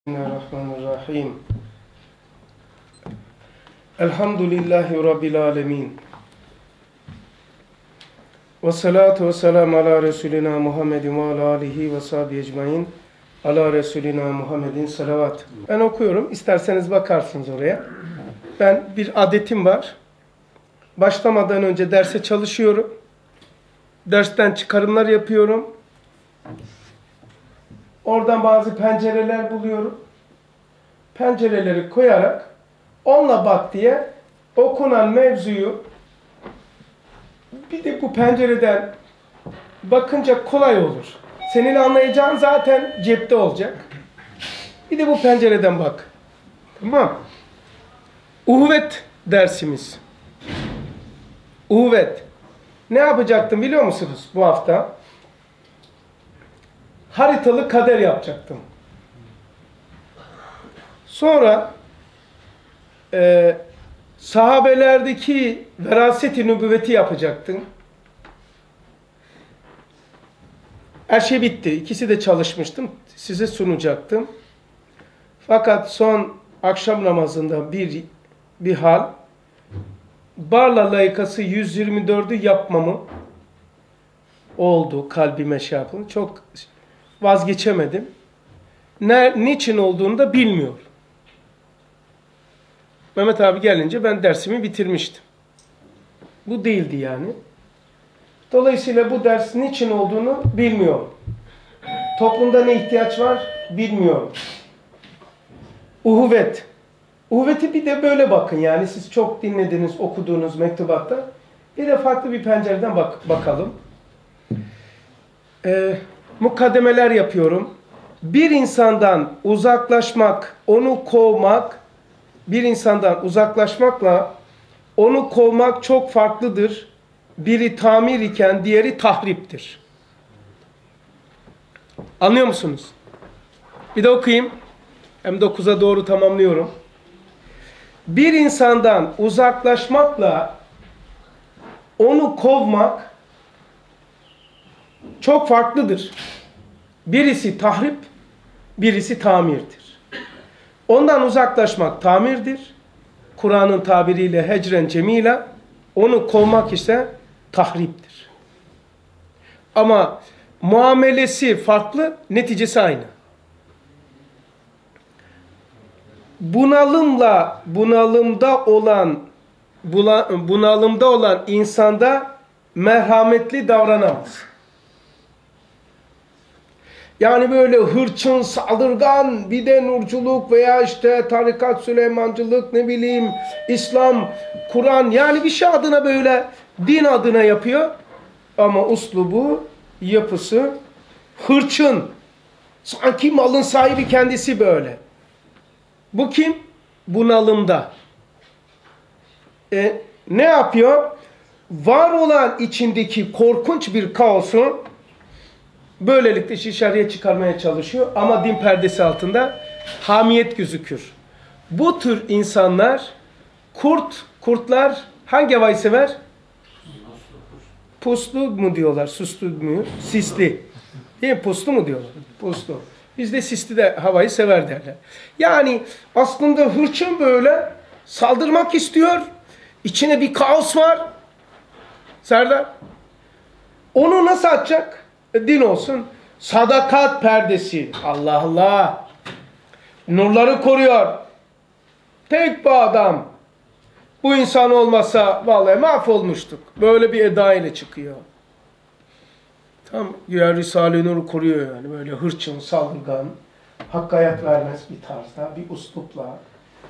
Bismillahirrahmanirrahim. Elhamdülillahi Rabbil alemin. Ve salatu ve selamu ala Resulina Muhammedin ve ala alihi ve sahbihi ecmain. Ala Resulina Muhammedin salavat. Ben okuyorum. İsterseniz bakarsınız oraya. Ben bir adetim var. Başlamadan önce derse çalışıyorum. Dersten çıkarımlar yapıyorum. Oradan bazı pencereler buluyorum. Pencereleri koyarak onunla bak diye okunan mevzuyu bir de bu pencereden bakınca kolay olur. Senin anlayacağın zaten cepte olacak. Bir de bu pencereden bak. Tamam. Uhuvvet dersimiz. Uhuvvet. Ne yapacaktım biliyor musunuz bu hafta? Haritalı kader yapacaktım. Sonra sahabelerdeki veraset-i nübüvveti yapacaktım. Her şey bitti. İkisi de çalışmıştım. Size sunacaktım. Fakat son akşam namazında bir hal, Barla layıkası 124'ü yapmamı oldu, kalbime şey yapın. Çok vazgeçemedim. Niçin olduğunu da bilmiyorum. Mehmet abi gelince ben dersimi bitirmiştim. Bu değildi yani. Dolayısıyla bu ders niçin olduğunu bilmiyorum. Toplumda ne ihtiyaç var bilmiyorum. Uhuvvet. Uhuvveti bir de böyle bakın yani siz çok dinlediniz, okuduğunuz mektubatta. Bir de farklı bir pencereden bakalım. Mukaddemeler yapıyorum. Bir insandan uzaklaşmak, onu kovmak, bir insandan uzaklaşmakla onu kovmak çok farklıdır. Biri tamir iken diğeri tahriptir. Anlıyor musunuz? Bir de okuyayım. Hem 9'a doğru tamamlıyorum. Bir insandan uzaklaşmakla onu kovmak çok farklıdır. Birisi tahrip, birisi tamirdir. Ondan uzaklaşmak tamirdir. Kur'an'ın tabiriyle hecren cemila, onu kovmak ise tahriptir. Ama muamelesi farklı, neticesi aynı. Bunalımda olan insanda merhametli davranamaz. Yani böyle hırçın, saldırgan, bir de nurculuk veya işte tarikat, Süleymancılık, ne bileyim, İslam, Kur'an, yani bir şey adına böyle din adına yapıyor. Ama uslubu, yapısı hırçın. Sanki malın sahibi kendisi böyle. Bu kim? Bunalımda. Ne yapıyor? Var olan içindeki korkunç bir kaosu böylelikle dışarıya çıkarmaya çalışıyor. Ama din perdesi altında hamiyet gözükür. Bu tür insanlar kurtlar hangi havayı sever? Puslu mu diyorlar? Suslu mu? Sisli. Değil mi? Puslu mu diyorlar? Puslu. Bizde sisli de havayı sever derler. Yani aslında hırçın böyle saldırmak istiyor. İçine bir kaos var. Serdar. Onu nasıl atacak? Din olsun. Sadakat perdesi. Allah Allah. Nurları koruyor. Tek bir adam. Bu insan olmasa vallahi mahvolmuştuk. Böyle bir eda ile çıkıyor. Tam güya Risale-i Nur'u koruyor yani. Böyle hırçın, saldırgan, hakka hayat vermez bir tarzda, bir uslupla.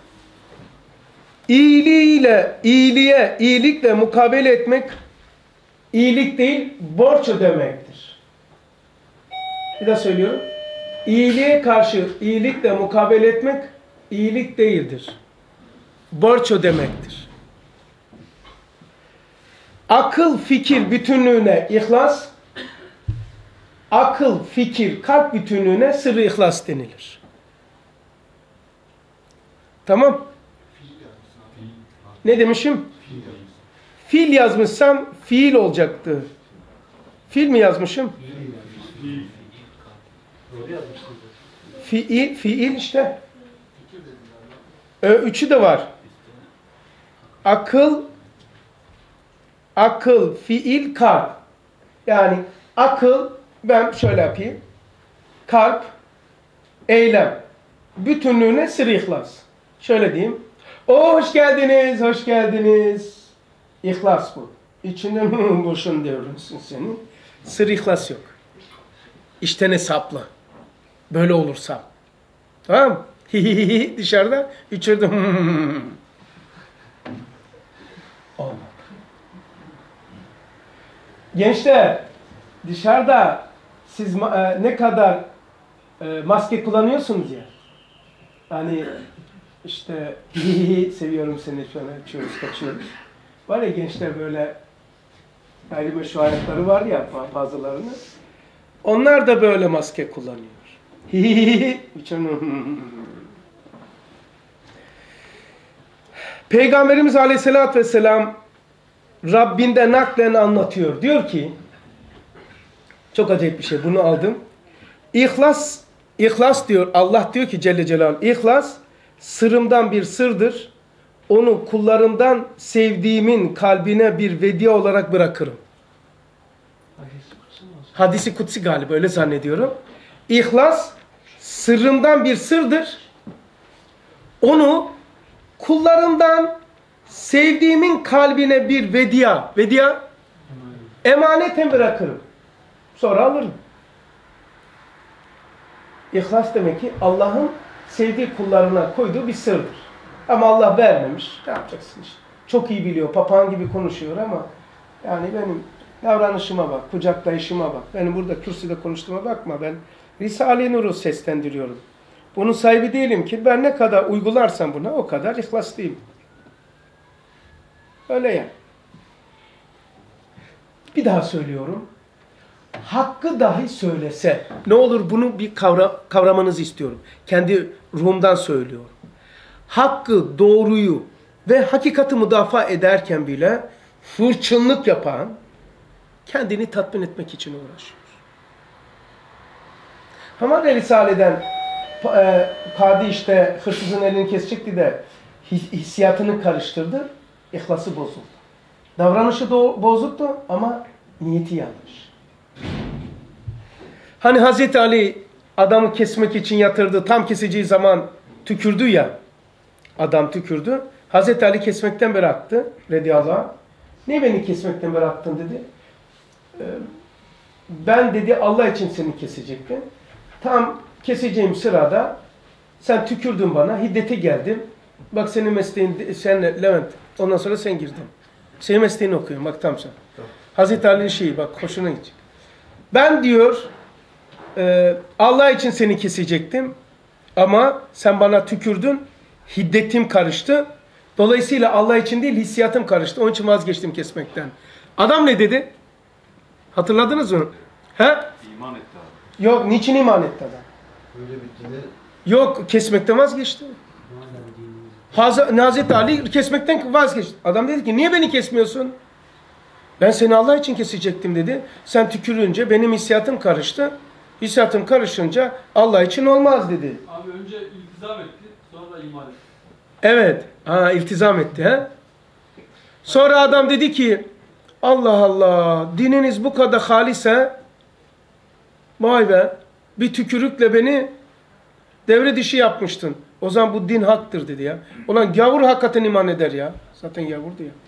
İyilikle mukabele etmek, iyilik değil, borç ödemektir. Bir daha söylüyorum. İyiliğe karşı iyilikle mukabele etmek, iyilik değildir. Borç ödemektir. Akıl, fikir bütünlüğüne ihlas, akıl, fikir, kalp bütünlüğüne sırrı ihlas denilir. Tamam. Ne demişim? Fiil yazmışsam fiil olacaktı. Fiil mi yazmışım? fiil işte. Üçü de var. Akıl, fiil, kalp. Yani akıl, ben şöyle yapayım. Kalp, eylem. Bütünlüğüne sır ihlas. Şöyle diyeyim. Hoş geldiniz, hoş geldiniz. İhlas bu. İçinden boşun devrilsin senin. Sır ihlas yok. İşten hesaplı. Böyle olursam. Tamam mı? Dışarıda, içeride olmadı. Gençler, dışarıda siz ne kadar maske kullanıyorsunuz ya. Hani işte seviyorum seni şöyle açıyoruz, kaçıyoruz. Var ya gençler böyle gayrimeşru hayatları var ya bazılarını. Onlar da böyle maske kullanıyor. Peygamberimiz Aleyhisselatü Vesselam Rabbinden naklen anlatıyor. Diyor ki, çok acayip bir şey, bunu aldım. İhlas diyor, Allah diyor ki Celle Celaluhu, İhlas sırımdan bir sırdır. Onu kullarımdan sevdiğimin kalbine bir vediye olarak bırakırım. Hadisi kutsi galiba, öyle zannediyorum. İhlas sırrımdan bir sırdır. Onu kullarımdan sevdiğimin kalbine bir vediye, emaneten bırakırım. Sonra alırım. İhlas demek ki Allah'ın sevdiği kullarına koyduğu bir sırdır. Ama Allah vermemiş. Ne yapacaksın işte? Çok iyi biliyor. Papağan gibi konuşuyor ama yani benim davranışıma bak, kucaklayışıma bak. Benim burada kürsüde konuştuğuma bakma. Ben Risale-i Nur'u seslendiriyorum. Bunun sahibi değilim ki ben ne kadar uygularsam buna o kadar ihlaslıyım. Öyle ya. Bir daha söylüyorum. Hakkı dahi söylese, ne olur bunu bir kavramanızı istiyorum. Kendi ruhumdan söylüyorum. Hakkı, doğruyu ve hakikati müdafaa ederken bile hırçınlık yapan, kendini tatmin etmek için uğraşıyor. Hamad Risale'den Kadi işte hırsızın elini kesecekti de hissiyatını karıştırdı, ihlası bozuldu. Davranışı bozuktu ama niyeti yanlış. Hani Hazreti Ali adamı kesmek için yatırdı, tam keseceği zaman tükürdü ya, adam tükürdü. Hazreti Ali kesmekten bıraktı, radıyallahu anh. Niye beni kesmekten bıraktın dedi. Ben dedi Allah için seni kesecektim. Tam keseceğim sırada sen tükürdün bana, hiddete geldim. Bak senin mesleğin, sen Levent, ondan sonra sen girdin. Senin mesleğini okuyorum, bak tam sen. Tamam. Hazreti Ali'nin şeyi, bak hoşuna gidecek. Ben diyor, Allah için seni kesecektim ama sen bana tükürdün, hiddetim karıştı. Dolayısıyla Allah için değil, hissiyatım karıştı. Onun için vazgeçtim kesmekten. Adam ne dedi? Hatırladınız mı? He? İman etti abi. Yok, niçin iman etti adam? Böyle bittiğinde... Yok, kesmekten vazgeçti. Hazreti Ali kesmekten vazgeçti. Adam dedi ki, niye beni kesmiyorsun? Ben seni Allah için kesecektim dedi. Sen tükürünce benim hissiyatım karıştı. Hissiyatım karışınca Allah için olmaz dedi. Abi önce iltizam etti, sonra da iman etti. Evet, iltizam etti. He? Sonra adam dedi ki, Allah Allah, dininiz bu kadar halise, vay be, bir tükürükle beni devre dışı yapmıştın. O zaman bu din haktır dedi ya. Ulan gavur hakikaten iman eder ya. Zaten gavurdu ya.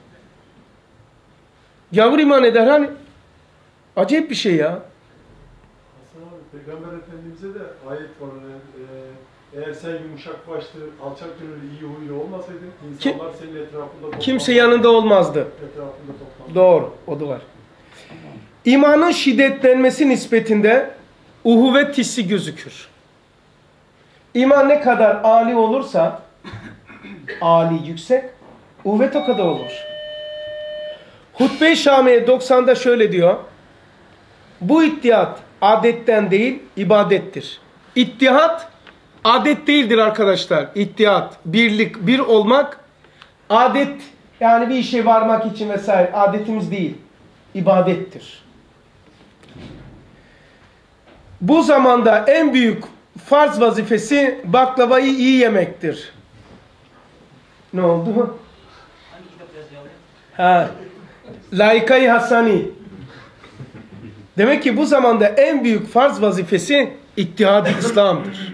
Gavur iman eder hani. Acayip bir şey ya. Hasan abi, Peygamber Efendimiz'e de ayet var. Eğer sen yumuşak başlı, alçak gönüllü, iyi huylu olmasaydın, insanlar senin etrafında toplanmaz. Kimse yanında olmazdı. Etrafında toplanmaz. Doğru, o da var. İmanın şiddetlenmesi nispetinde uhuvvet hissi gözükür. İman ne kadar âli olursa, âli, yüksek, uhuvvet o kadar olur. Hutbe-i Şamiye 90'da şöyle diyor. Bu ittihat adetten değil, ibadettir. İttihat adet değildir arkadaşlar. İttihat, birlik, bir olmak, adet yani bir işe varmak için vesaire adetimiz değil, ibadettir. Bu zamanda en büyük farz vazifesi baklavayı iyi yemektir. Ne oldu? Ha. Layıkayı Hasani. Demek ki bu zamanda en büyük farz vazifesi İttihad-ı İslam'dır.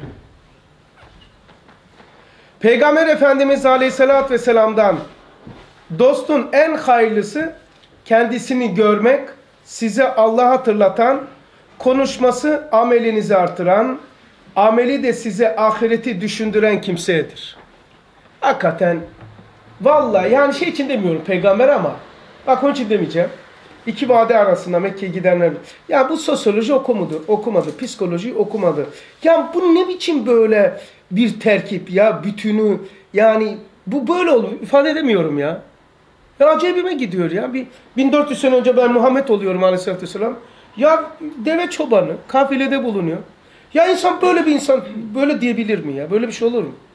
Peygamber Efendimiz Aleyhisselatü Vesselam'dan dostun en hayırlısı kendisini görmek, size Allah'ı hatırlatan, konuşması amelinizi artıran, ameli de size ahireti düşündüren kimsedir. Hakikaten vallahi yani şey için demiyorum peygamber ama bak onun için demeyeceğim. İki vade arasında Mekke'ye gidenler. Ya bu sosyoloji okumadı. Psikoloji okumadı. Ya bu ne biçim böyle bir terkip ya bütünü yani bu böyle oluyor. İfade edemiyorum ya. Ya acayibime gidiyor ya. 1400 sene önce ben Muhammed oluyorum Aleyhisselatü Vesselam. Ya deve çobanı kafilede bulunuyor. Ya insan böyle bir insan böyle diyebilir mi ya? Böyle bir şey olur mu?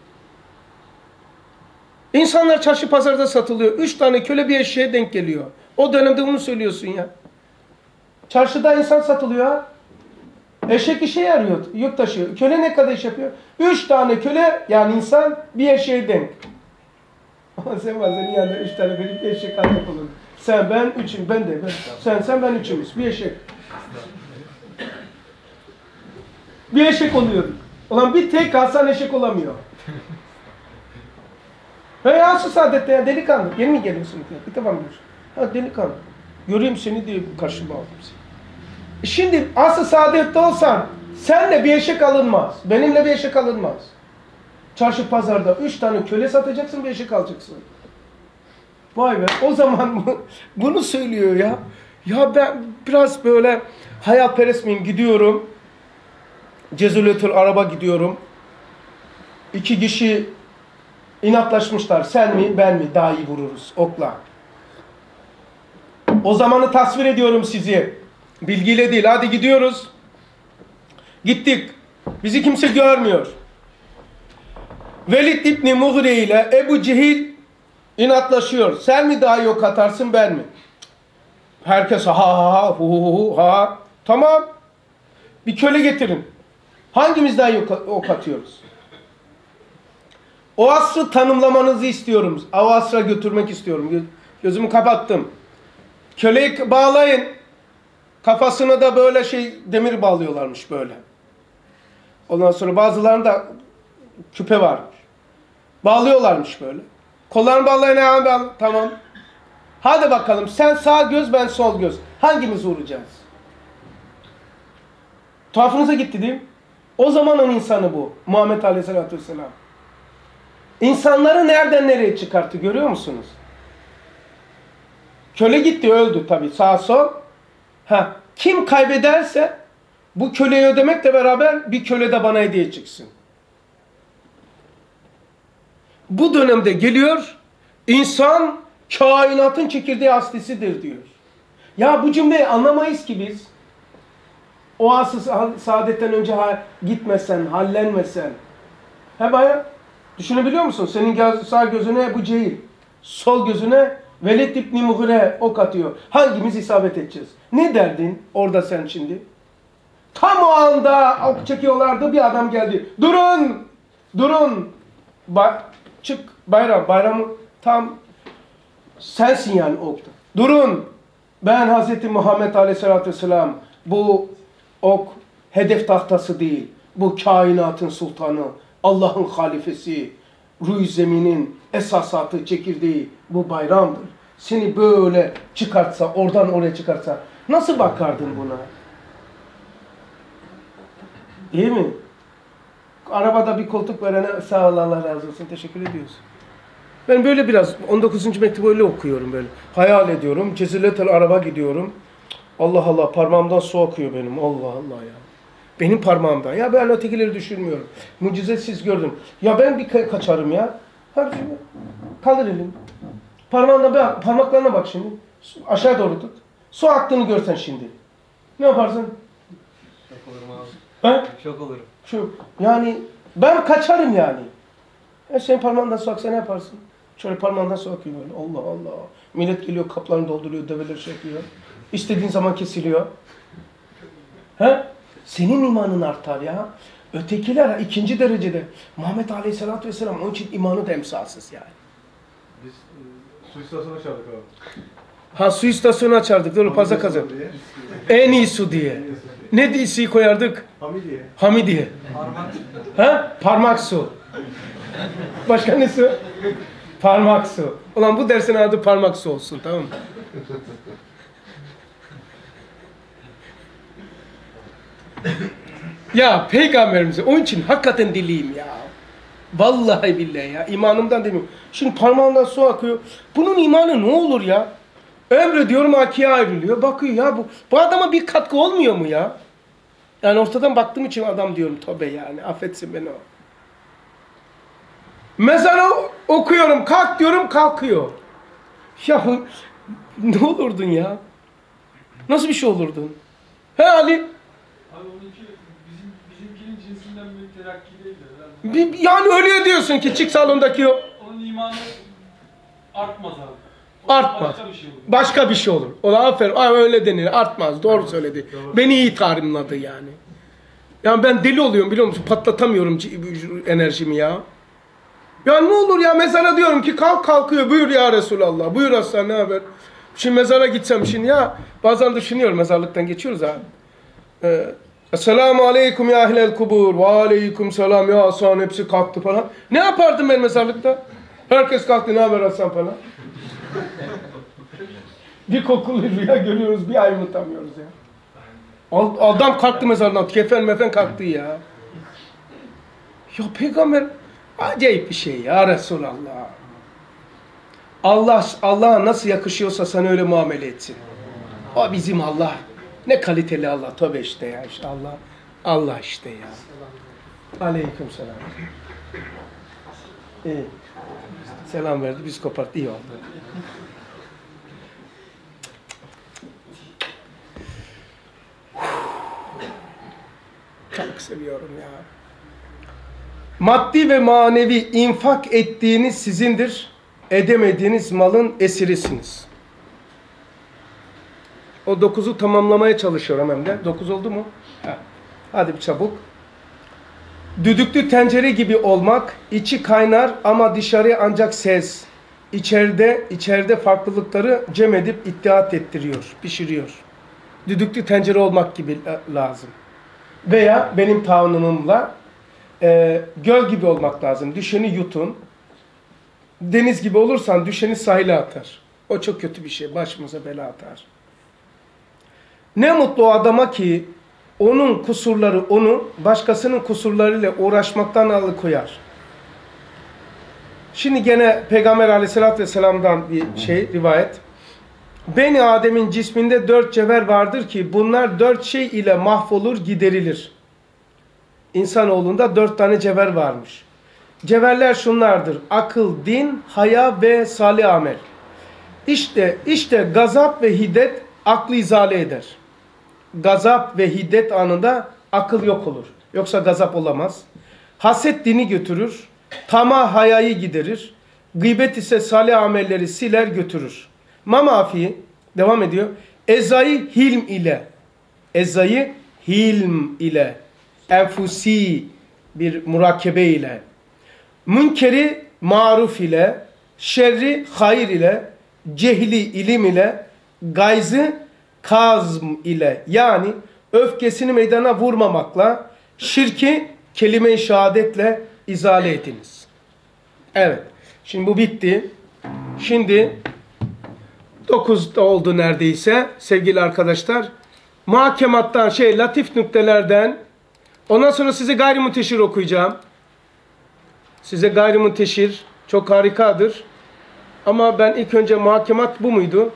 İnsanlar çarşı pazarda satılıyor. 3 tane köle bir eşeğe denk geliyor. O dönemde bunu söylüyorsun ya. Çarşıda insan satılıyor ha. Eşek işe yarıyor. Yük taşıyor. Köle ne kadar iş yapıyor? 3 tane köle yani insan bir eşeğe denk. Ama sen var senin yanında 3 tane bir eşek alacak olur. Sen ben üçüm. Ben de. Sen ben üçümüz. Bir eşek. Bir eşek oluyor. Ulan bir tek Hasan eşek olamıyor. Hey asıl saadette ya delikanlı. Yeni mi geliyorsun? Bir defa mı diyorsun? Ha delikanlı. Göreyim seni diye karşıma aldım seni. Şimdi asıl saadette olsan senle bir eşek alınmaz. Benimle bir eşek alınmaz. Çarşı pazarda 3 tane köle satacaksın bir eşek alacaksın. Vay be o zaman bunu söylüyor ya. Ya ben biraz böyle hayalperest miyim gidiyorum. Cezuletül Arab'a gidiyorum. 2 kişi inatlaşmışlar. Sen mi ben mi daha iyi vururuz okla. O zamanı tasvir ediyorum sizi. Bilgiyle değil. Hadi gidiyoruz. Gittik. Bizi kimse görmüyor. Velid İbni Mughire ile Ebu Cehil inatlaşıyor. Sen mi daha iyi ok atarsın ben mi? Herkes ha hu ha. Tamam. Bir köle getirin. Hangimiz daha iyi ok atıyoruz? O asrı tanımlamanızı istiyorum. O asra götürmek istiyorum. Gözümü kapattım. Köleyi bağlayın. Kafasına da böyle demir bağlıyorlarmış böyle. Ondan sonra bazılarında küpe varmış. Bağlıyorlarmış böyle. Kollarını bağlayın. Tamam. Hadi bakalım. Sen sağ göz ben sol göz. Hangimiz vuracağız? Tuhafınıza gitti değil mi? O zamanın insanı bu. Muhammed Aleyhisselatü Vesselam. İnsanları nereden nereye çıkarttı görüyor musunuz? Köle gitti öldü tabii sağ sol. Kim kaybederse bu köleyi ödemekle beraber bir köle de bana hediye çıksın. Bu dönemde geliyor insan kainatın çekirdeği aslisidir diyor. Ya bu cümleyi anlamayız ki biz. O asıl saadetten önce gitmesen, hallenmesen. Bayağı düşünebiliyor musun? Senin sağ gözüne Ebu Cehil, sol gözüne Velid İbni Mughire ok atıyor. Hangimiz isabet edeceğiz? Ne derdin orada sen şimdi? Tam o anda ok çekiyorlardı bir adam geldi. Durun! Durun! Çık bayramı tam sensin yani okta. Durun! Ben Hazreti Muhammed Aleyhisselatü Vesselam bu ok hedef tahtası değil. Bu kainatın sultanı, Allah'ın halifesi, ruh zeminin esasatı, çekirdeği bu bayramdır. Seni böyle çıkartsa, oradan oraya çıkartsa nasıl bakardın buna? Değil mi? Arabada bir koltuk verene sağ ol Allah razı olsun teşekkür ediyoruz. Ben böyle biraz 19. mektubu öyle okuyorum böyle. Hayal ediyorum. Ceziletel Arab'a gidiyorum. Allah Allah parmağımdan su akıyor benim. Allah Allah ya. Benim parmağımdan. Ya ben ötekileri düşünmüyorum. Mucizesiz gördüm. Ya ben bir kaçarım ya. Hadi şimdi. Kaldır elini. Parmaklarına bak şimdi. Aşağı doğru tut. Su aktığını görsen şimdi. Ne yaparsın? Şok olurum abi. He? Şok olurum. Yani ben kaçarım yani. Senin parmağından su aksa ne yaparsın? Şöyle parmağından su akıyor böyle. Allah Allah. Millet geliyor kaplarını dolduruyor. Develer çekiyor. İstediğin zaman kesiliyor. He? Senin imanın artar ya. Ötekiler ikinci derecede. Muhammed Aleyhisselatü Vesselam onun için imanı da emsalsız yani. Biz su istasyonu açardık abi. Ha su istasyonu açardık. Doğru paza kazan. En iyi su diye. Ne diyesi koyardık? Hamidiye. Hamidiye. Ha? Parmak su. Başka ne su? Parmak su. Ulan bu dersin adı parmak su olsun, tamam mı? Ya peygamberimize onun için hakikaten diliyim ya. Vallahi billahi ya. İmanımdan demiyorum. Şimdi parmağından su akıyor. Bunun imanı ne olur ya? Emrediyorum akiye ayrılıyor. Bakıyor ya bu adama bir katkı olmuyor mu ya? Yani ortadan baktığım için adam diyorum tövbe yani. Affetsin beni o. Mezara okuyorum, kalk diyorum, kalkıyor. Ya ne olurdun ya? Nasıl bir şey olurdun? He Ali? Abi onunki bizimkinin cinsinden bir terakki değil de. Yani öyle diyorsun ki çık salondaki o. Onun imanı artmaz abi. Artmaz. Başka bir şey olur. Başka bir şey olur. Ola aferin. Öyle denir. Artmaz. Doğru söyledi. Beni iyi tarimladı yani. Yani ben deli oluyorum biliyor musun? Patlatamıyorum enerjimi ya. Ya ne olur ya mezara diyorum ki kalkıyor. Buyur ya Resulallah. Buyur Aslan ne haber? Şimdi mezara gitsem şimdi ya. Bazen düşünüyorum mezarlıktan geçiyoruz abi. Esselamu aleyküm ya ehlel kubur. Ve aleyküm selam ya Hasan hepsi kalktı falan. Ne yapardım ben mezarlıkta? Herkes kalktı ne haber Hasan falan. Bir kokulu rüya görüyoruz bir ay unutamıyoruz ya. Adam kalktı mezardan kefen mefen kalktı ya. Ya peygamber acayip bir şey ya Resulallah. Allah'a nasıl yakışıyorsa sana öyle muamele etsin. O bizim Allah. Ne kaliteli Allah. Tövbe işte ya işte Allah. Allah işte ya. Aleykümselam. İyi. Selam verdi. Biz koparttık. İyi oldu. Çok seviyorum ya. Maddi ve manevi infak ettiğiniz sizindir. Edemediğiniz malın esirisiniz. O 9'u tamamlamaya çalışıyorum hem de. 9 oldu mu? Hadi bir çabuk. Düdüklü tencere gibi olmak, içi kaynar ama dışarıya ancak ses. İçeride farklılıkları cem edip ittihat ettiriyor, pişiriyor. Düdüklü tencere olmak gibi lazım. Veya benim tavrımımla göl gibi olmak lazım. Düşeni yutun. Deniz gibi olursan düşeni sahile atar. O çok kötü bir şey. Başımıza bela atar. Ne mutlu o adama ki onun kusurları onu başkasının kusurlarıyla uğraşmaktan alıkoyar. Şimdi gene Peygamber Aleyhisselatü Vesselam'dan bir rivayet. Beni Adem'in cisminde 4 cevher vardır ki bunlar 4 şey ile mahvolur giderilir. İnsanoğlunda 4 tane cevher varmış. Cevherler şunlardır. Akıl, din, haya ve salih amel. İşte gazap ve hiddet aklı izale eder. Gazap ve hiddet anında akıl yok olur. Yoksa gazap olamaz. Haset dini götürür. Tamah hayayı giderir. Gıybet ise salih amelleri siler götürür. Mamafi devam ediyor. Ezayı hilm ile. Enfusi bir murakkebe ile. Münkeri maruf ile. Şerri hayır ile. Cehli ilim ile. Gayzı kazm ile. Yani öfkesini meydana vurmamakla. Şirki kelime-i şehadetle izale ediniz. Evet. Şimdi bu bitti. Şimdi 9 oldu neredeyse sevgili arkadaşlar. Muhakemattan latif nüktelerden ondan sonra size gayrimunteşir okuyacağım. Size gayrimunteşir çok harikadır. Ama ben ilk önce muhakemat bu muydu?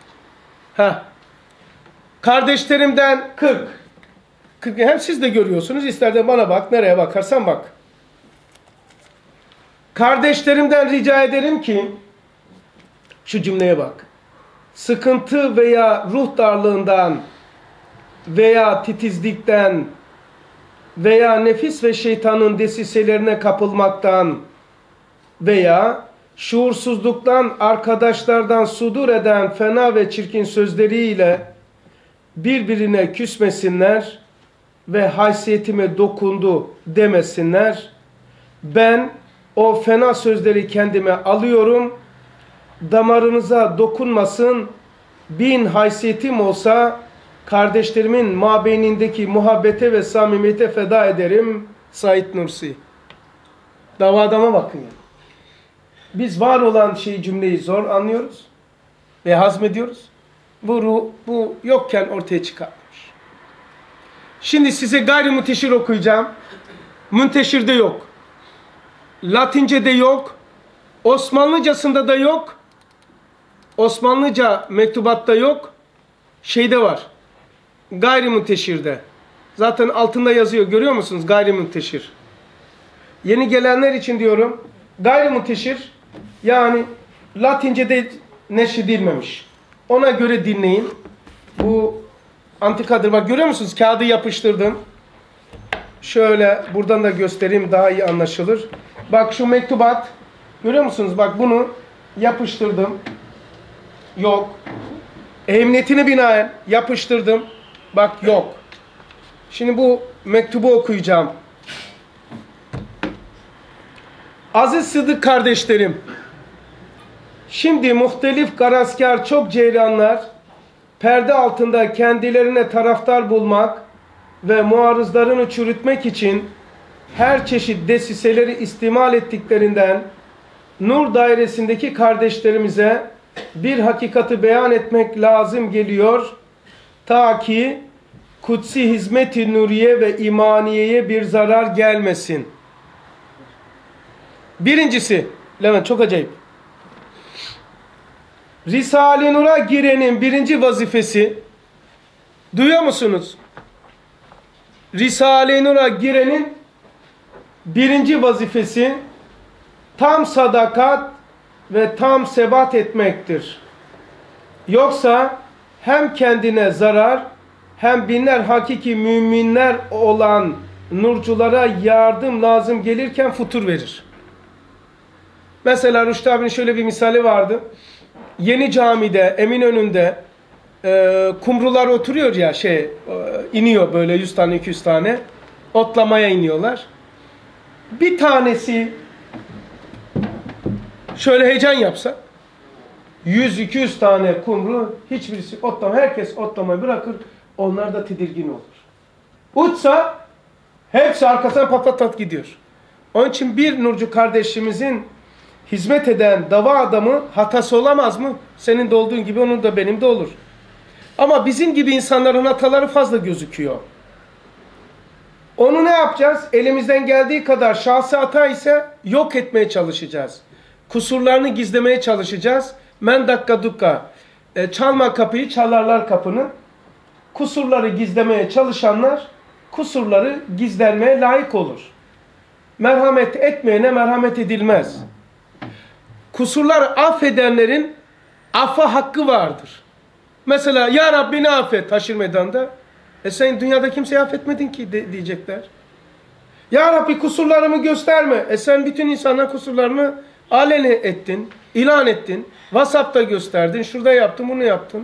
Kardeşlerimden 40. Hem siz de görüyorsunuz. İster de bana bak. Nereye bakarsan bak. Kardeşlerimden rica ederim ki şu cümleye bak. Sıkıntı veya ruh darlığından veya titizlikten veya nefis ve şeytanın desiselerine kapılmaktan veya şuursuzluktan arkadaşlardan sudur eden fena ve çirkin sözleriyle birbirine küsmesinler ve haysiyetime dokundu demesinler. Ben o fena sözleri kendime alıyorum. Damarınıza dokunmasın. 1000 haysiyetim olsa kardeşlerimin mabeynindeki muhabbete ve samimiyete feda ederim. Said Nursi. Dava adama bakın ya. Biz var olan cümleyi zor anlıyoruz ve hazmediyoruz. Bu yokken ortaya çıkartmış. Şimdi size gayrimunteşir okuyacağım. Münteşirde yok. Latince'de yok. Osmanlıcasında da yok. Osmanlıca mektubatta yok. Şeyde var. Gayrimunteşirde. Zaten altında yazıyor. Görüyor musunuz? Gayrimunteşir. Yeni gelenler için diyorum. Gayrimunteşir yani Latince'de neşredilmemiş. Ona göre dinleyin. Bu antikadır. Bak görüyor musunuz? Kağıdı yapıştırdım. Şöyle buradan da göstereyim daha iyi anlaşılır. Bak şu mektubat. Görüyor musunuz? Bak bunu yapıştırdım. Yok. Ehemmiyetine binaen yapıştırdım. Bak yok. Şimdi bu mektubu okuyacağım. Aziz Sıdık kardeşlerim. Şimdi muhtelif garazkar çok ceylanlar perde altında kendilerine taraftar bulmak ve muarızlarını çürütmek için her çeşit desiseleri istimal ettiklerinden nur dairesindeki kardeşlerimize bir hakikati beyan etmek lazım geliyor. Ta ki kutsi hizmet-i nuriye ve imaniyeye bir zarar gelmesin. Birincisi, Levent çok acayip. Risale-i Nur'a girenin birinci vazifesi, duyuyor musunuz? Risale-i Nur'a girenin birinci vazifesi tam sadakat ve tam sebat etmektir. Yoksa hem kendine zarar hem binler hakiki müminler olan nurculara yardım lazım gelirken futur verir. Mesela Rüştü abinin şöyle bir misali vardı. Yeni camide, Eminönü'nde kumrular oturuyor ya iniyor böyle 100 tane 200 tane otlamaya iniyorlar. Bir tanesi şöyle heyecan yapsa 100-200 tane kumru hiçbirisi otlama, herkes otlamayı bırakır, onlar da tedirgin olur. Uçsa hepsi arkasından pat gidiyor. Onun için bir nurcu kardeşimizin hizmet eden dava adamı hatası olamaz mı? Senin de olduğun gibi onun da benim de olur. Ama bizim gibi insanların hataları fazla gözüküyor. Onu ne yapacağız? Elimizden geldiği kadar şahsi hata ise yok etmeye çalışacağız. Kusurlarını gizlemeye çalışacağız. Men dakika dukka. Çalma kapıyı, çalarlar kapını. Kusurları gizlemeye çalışanlar kusurları gizlenmeye layık olur. Merhamet etmeyene merhamet edilmez. Kusurlar affedenlerin affa hakkı vardır. Mesela ya Rabbi ne affet haşir meydanında. Sen dünyada kimseyi affetmedin ki diyecekler. Ya Rabbi kusurlarımı gösterme. Sen bütün insanların kusurlarını aleni ettin, ilan ettin. WhatsApp'ta gösterdin, şurada yaptın, bunu yaptın.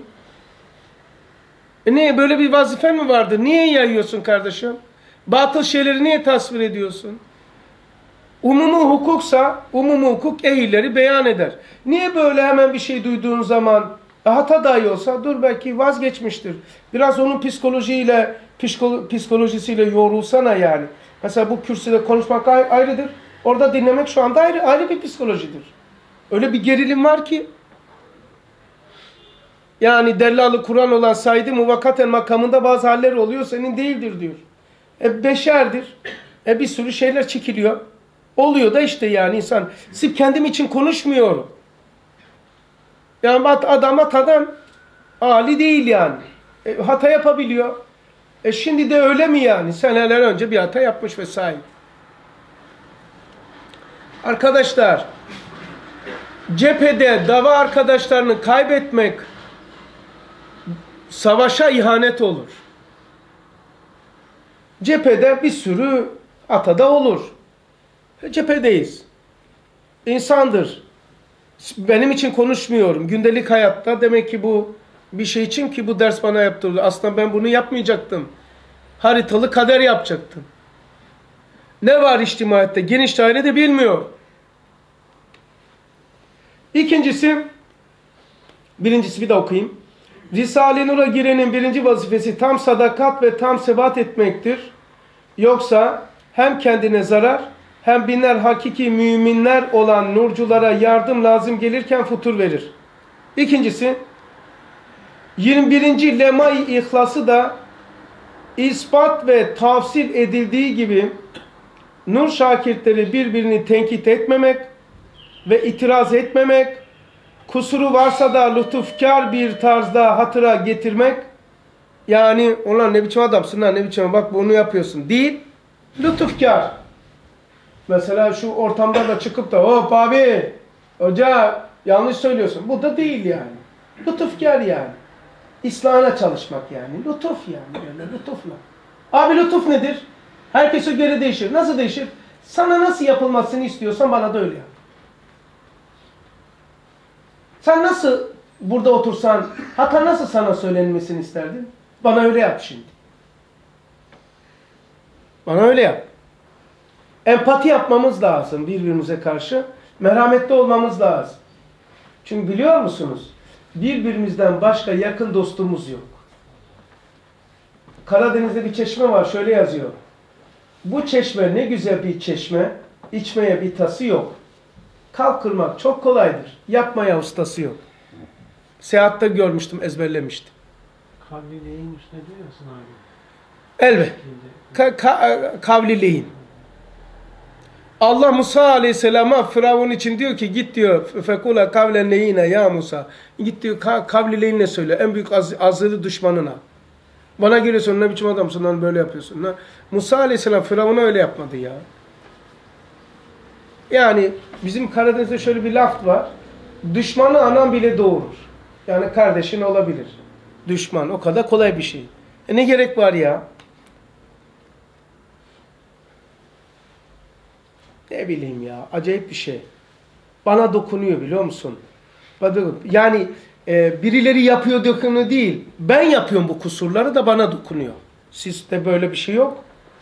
Niye böyle bir vazifen mi vardı? Niye yayıyorsun kardeşim? Batıl şeyleri niye tasvir ediyorsun? Umumu hukuksa, umumu hukuk ehilleri beyan eder. Niye böyle hemen bir şey duyduğun zaman hata dahi olsa dur belki vazgeçmiştir. Biraz onun psikolojisiyle yoğrulsana yani. Mesela bu kürsüde konuşmak ayrıdır. Orada dinlemek şu anda ayrı bir psikolojidir. Öyle bir gerilim var ki. Yani dellalı Kur'an olan Said-i Muvakkaten makamında bazı haller oluyor, senin değildir diyor. Beşerdir. Bir sürü şeyler çekiliyor. Oluyor da işte yani insan. Sırf kendim için konuşmuyorum. Yani adam hatadan âli değil yani. Hata yapabiliyor. Şimdi de öyle mi yani? Seneler önce bir hata yapmış vesaire. Arkadaşlar, cephede dava arkadaşlarını kaybetmek savaşa ihanet olur. Cephede bir sürü hata da olur. Cephedeyiz. İnsandır. Benim için konuşmuyorum. Gündelik hayatta demek ki bu bir şey için ki bu ders bana yaptırıldı. Aslında ben bunu yapmayacaktım. haritalı kader yapacaktın. Ne var içtimaiyette? Geniş dairede bilmiyor. Birincisi bir de okuyayım. Risale-i Nur'a girenin birinci vazifesi tam sadakat ve tam sebat etmektir. Yoksa hem kendine zarar hem binler hakiki müminler olan nurculara yardım lazım gelirken futur verir. İkincisi, 21. Lema-i İhlası da ispat ve tafsil edildiği gibi nur şakirtleri birbirini tenkit etmemek ve itiraz etmemek, kusuru varsa da lütufkar bir tarzda hatıra getirmek, yani ulan ne biçim adamsın lan, ne biçim bak bunu yapıyorsun değil, lütufkar. Mesela şu ortamda da çıkıp da hop abi, hoca yanlış söylüyorsun. Bu da değil yani. Lütufkar yani. İslahına çalışmak yani. Lütuf yani. Böyle lütufla. Abi lütuf nedir? Herkese göre değişir. Nasıl değişir? Sana nasıl yapılmasını istiyorsan bana da öyle yap. Sen nasıl burada otursan, hatta nasıl sana söylenmesini isterdin? Bana öyle yap şimdi. Bana öyle yap. Empati yapmamız lazım birbirimize karşı. Merhametli olmamız lazım. Çünkü biliyor musunuz? Birbirimizden başka yakın dostumuz yok. Karadeniz'de bir çeşme var. Şöyle yazıyor. Bu çeşme ne güzel bir çeşme. İçmeye bir tası yok. Kalk kırmak çok kolaydır. Yapmaya ustası yok. Seyahatte görmüştüm, ezberlemiştim. Kavlileyin üstüne diyorsun abi. Elbet. Kavlileyin. Allah Musa Aleyhisselam'a Firavun için diyor ki git diyor fekula kavlen leyine ya Musa. Git diyor kavlileyinle söyle en büyük azılı düşmanına. Bana geliyorsun ne biçim adamsın lan böyle yapıyorsun. Lan. Musa Aleyhisselam Firavun'a öyle yapmadı ya. Yani bizim Karadeniz'de şöyle bir laf var. Düşmanı anan bile doğurur. Yani kardeşin olabilir. Düşman o kadar kolay bir şey. Ne gerek var ya? Ne bileyim ya, acayip bir şey. Bana dokunuyor biliyor musun? Yani birileri yapıyor dokunuyor değil. Ben yapıyorum bu kusurları da bana dokunuyor. Sizde böyle bir şey yok.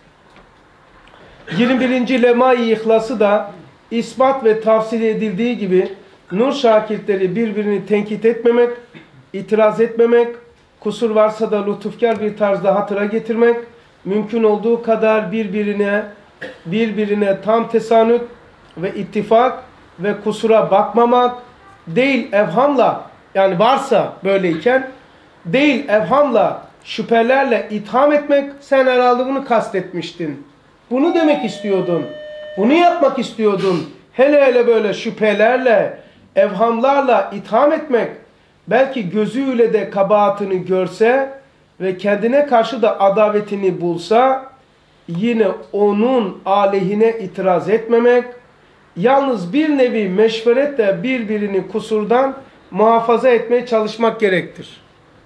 21. Lema-i İhlası da ispat ve tavsil edildiği gibi nur şakirtleri birbirini tenkit etmemek, itiraz etmemek, kusur varsa da lütufkar bir tarzda hatıra getirmek, mümkün olduğu kadar birbirine tam tesanüt ve ittifak ve kusura bakmamak değil evhamla, yani varsa böyleyken değil evhamla şüphelerle itham etmek. Sen herhalde bunu kastetmiştin. Bunu demek istiyordun. Bunu yapmak istiyordun. Hele hele böyle şüphelerle, evhamlarla itham etmek, belki gözüyle de kabahatini görse ve kendine karşı da adavetini bulsa, yine onun aleyhine itiraz etmemek, yalnız bir nevi meşveretle birbirini kusurdan muhafaza etmeye çalışmak gerektir.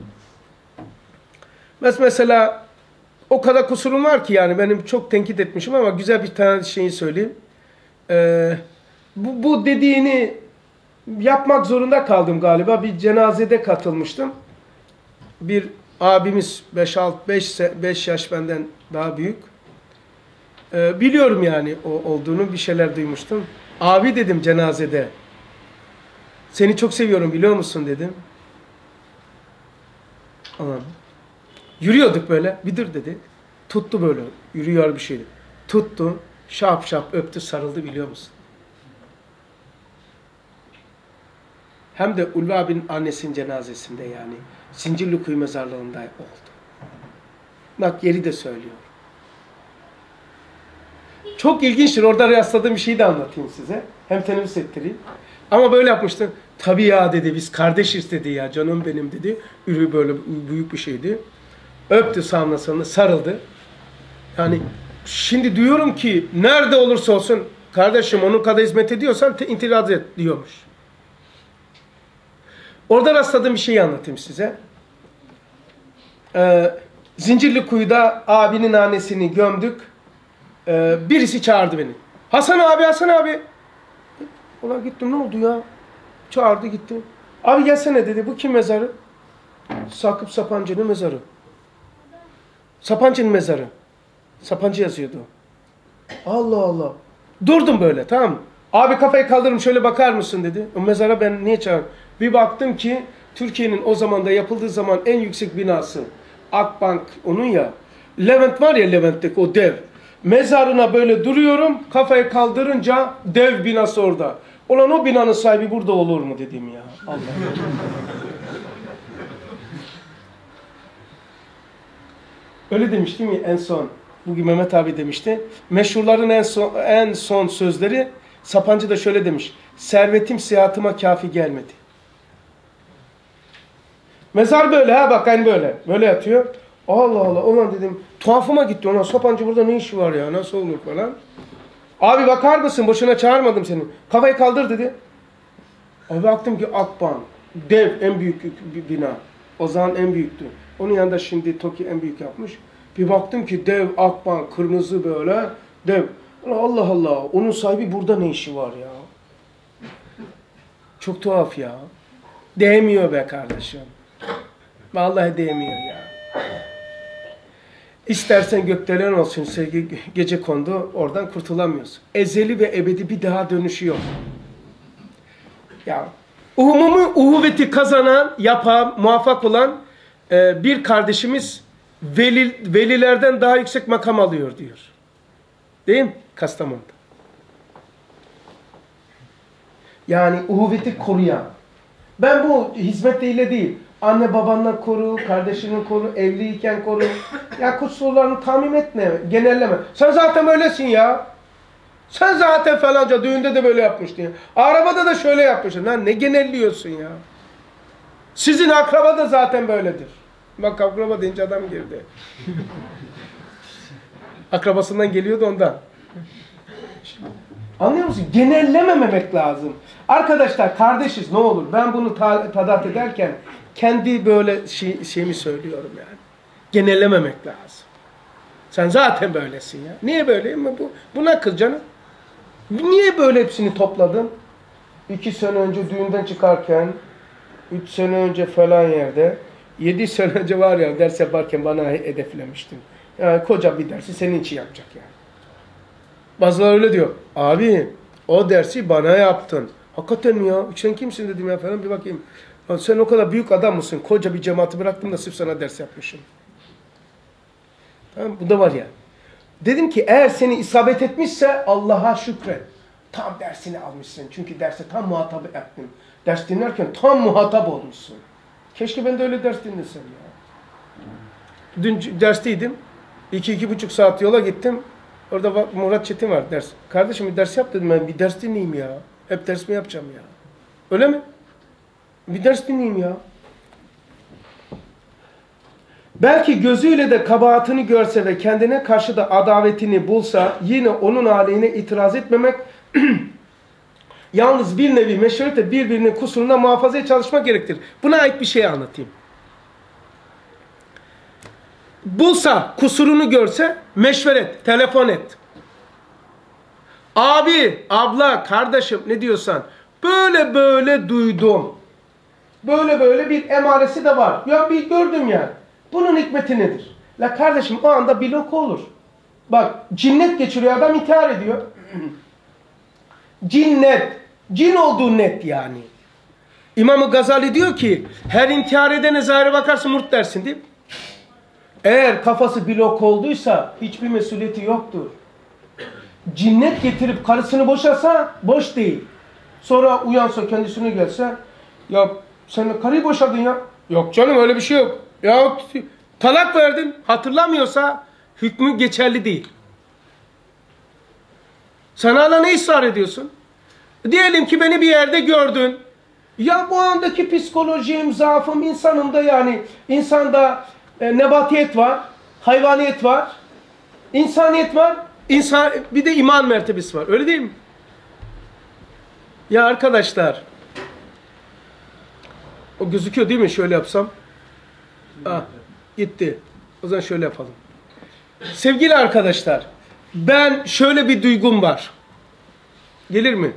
Mesela o kadar kusurum var ki yani benim çok tenkit etmişim ama güzel bir tane şeyi söyleyeyim. Bu dediğini yapmak zorunda kaldım galiba. Bir cenazede katılmıştım. Bir abimiz 5 yaş benden daha büyük. Biliyorum yani o olduğunu, bir şeyler duymuştum. Abi dedim cenazede. Seni çok seviyorum biliyor musun dedim. Anladım. Yürüyorduk böyle. Bir dur dedi. Tuttu böyle. Yürüyor bir şeydi. Tuttu. Şap şap öptü, sarıldı biliyor musun? Hem de Ulvi abinin annesinin cenazesinde yani. Zincirlikuyu mezarlığında oldu. Bak yeri de söylüyor. Çok ilginçtir. Orada rastladığım bir şeyi de anlatayım size. Hem teneffüs ettireyim. Ama böyle yapmıştım. Tabii ya dedi, biz kardeşiz dedi ya, canım benim dedi. Ürü böyle büyük bir şeydi. Öptü sağına soluna, sarıldı. Yani şimdi diyorum ki nerede olursa olsun kardeşim onun kadar hizmet ediyorsan itiraz et diyormuş. Orada rastladığım bir şeyi anlatayım size. Zincirlikuyu'da abinin annesini gömdük. Birisi çağırdı beni. Hasan abi, Hasan abi. Ulan gittim, ne oldu ya? Çağırdı gittim. Abi gelsene dedi, bu kim mezarı? Sakıp Sapancı'nın mezarı. Sapancı'nın mezarı. Sapancı yazıyordu. Allah Allah. Durdum böyle, tamam mı? Abi kafayı kaldırım şöyle bakar mısın dedi. O mezara ben niye çağırdım? Bir baktım ki Türkiye'nin o zamanda yapıldığı zaman en yüksek binası. Akbank onun ya. Levent var ya, Levent'teki o dev. Mezarına böyle duruyorum. Kafayı kaldırınca dev binası orada. Ulan o binanın sahibi burada olur mu dedim ya. Allah. Öyle demiştim ya en son. Bugün Mehmet abi demişti. Meşhurların en son sözleri, Sapancı da şöyle demiş. Servetim sihatıma kafi gelmedi. Mezar böyle ha, bak hani böyle. Böyle yatıyor. Allah Allah, ulan dedim. Tuhafıma gitti ona. Sapancı burada ne işi var ya? Nasıl olur falan. Abi bakar mısın? Boşuna çağırmadım seni. Kafayı kaldır dedi. Abi baktım ki Akbank. Dev, en büyük bir bina. O zaman en büyüktü. Onun yanında şimdi TOKİ en büyük yapmış. Bir baktım ki dev Akbank, kırmızı böyle dev. Allah Allah, onun sahibi burada ne işi var ya? Çok tuhaf ya. Değmiyor be kardeşim. Vallahi değmiyor ya. İstersen gökdelen olsun, sevgi gece kondu, oradan kurtulamıyorsun. Ezeli ve ebedi bir daha dönüşü yok. Ya uhuvveti kazanan, yapan, muvaffak olan bir kardeşimiz velilerden daha yüksek makam alıyor diyor. Değil mi? Kastamonu'da. Yani uhuvveti koruyan. Ben bu hizmetle değil. Anne babanla koru, kardeşini koru, evliyken koru. Ya kusurlarını tamim etme, genelleme. Sen zaten öylesin ya. Sen zaten falanca düğünde de böyle yapmıştın ya. Arabada da şöyle yapmışsın. Lan ne genelliyorsun ya? Sizin akraba da zaten böyledir. Bak akraba deyince adam girdi. Akrabasından geliyordu ondan. Anlıyor musun? Genellememek lazım. Arkadaşlar kardeşiz ne olur. Ben bunu tadat ederken kendi böyle şeyimi söylüyorum yani. Genellememek lazım. Sen zaten böylesin ya. Niye böyleyim mi bu? Buna kız canım. Niye böyle hepsini topladın? 2 sene önce düğünden çıkarken, 3 sene önce falan yerde, 7 sene önce var ya ders yaparken bana hedeflemiştin. Yani koca bir dersi senin için yapacak yani. Bazıları öyle diyor. Abi o dersi bana yaptın. Hakikaten mi ya? Sen kimsin dedim ya falan, bir bakayım. Sen o kadar büyük adam mısın? Koca bir cemaati bıraktım da sırf sana ders yapmışım. Tamam, bu da var ya. Dedim ki eğer seni isabet etmişse Allah'a şükret. Tam dersini almışsın. Çünkü derse tam muhatap ettin. Ders dinlerken tam muhatap olmuşsun. Keşke ben de öyle ders dinlesem ya. Dün dersteydim. 2-2,5 saat yola gittim. Orada Murat Çetin var ders. Kardeşim bir ders yap dedim, ben bir ders dinleyeyim ya. Hep ders mi yapacağım ya? Öyle mi? Bir ders dinleyeyim ya. Belki gözüyle de kabahatini görse ve kendine karşı da adavetini bulsa yine onun aleyhine itiraz etmemek, yalnız bir nevi meşruiyete birbirinin kusuruna muhafazaya çalışmak gerektir. Buna ait bir şey anlatayım. Bulsa, kusurunu görse meşveret, telefon et. Abi, abla, kardeşim ne diyorsan böyle böyle duydum. Böyle böyle bir emaresi de var. Ya bir gördüm yani. Bunun hikmeti nedir? La kardeşim o anda bir loku olur. Bak cinnet geçiriyor adam, intihar ediyor. Cinnet. Cin olduğu net yani. İmam-ı Gazali diyor ki her intihar edene zahire bakarsın murt dersin değil mi? Eğer kafası blok olduysa hiçbir mesuliyeti yoktur. Cinnet getirip karısını boşasa boş değil. Sonra uyansa kendisine gelse ya sen karıyı boşadın ya. Yok canım öyle bir şey yok. Ya talak verdin hatırlamıyorsa hükmü geçerli değil. Sen hala ne ısrar ediyorsun? Diyelim ki beni bir yerde gördün. Ya bu andaki psikolojim, zaafım, insanımda yani insanda nebatiyet var, hayvaniyet var, insaniyet var, bir de iman mertebesi var. Öyle değil mi? Ya arkadaşlar, o gözüküyor değil mi? Şöyle yapsam. Ah, gitti. O zaman şöyle yapalım. Sevgili arkadaşlar, ben şöyle bir duygum var. Gelir mi?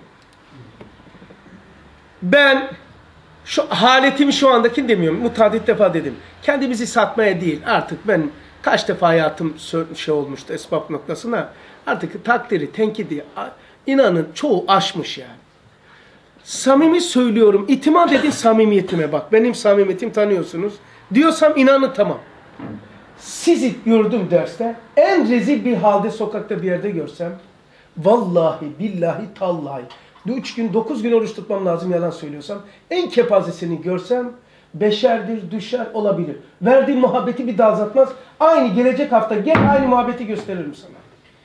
Ben haletimi şu andaki demiyorum. Mutadit defa dedim. Kendimizi satmaya değil. Artık ben Kaç defa hayatım şey olmuştu esbab noktasına. Artık takdiri, tenkidi, inanın çoğu aşmış yani. Samimi söylüyorum. İtimat edin samimiyetime bak. Benim samimiyetim tanıyorsunuz. Diyorsam inanın tamam. Sizi gördüm derste. En rezil bir halde sokakta bir yerde görsem. Vallahi, billahi, tallahi. 3 gün, 9 gün oruç tutmam lazım yalan söylüyorsam. En kepazesini görsem beşerdir, düşer olabilir. Verdiğim muhabbeti bir daha azaltmaz. Aynı gelecek hafta gel aynı muhabbeti gösteririm sana.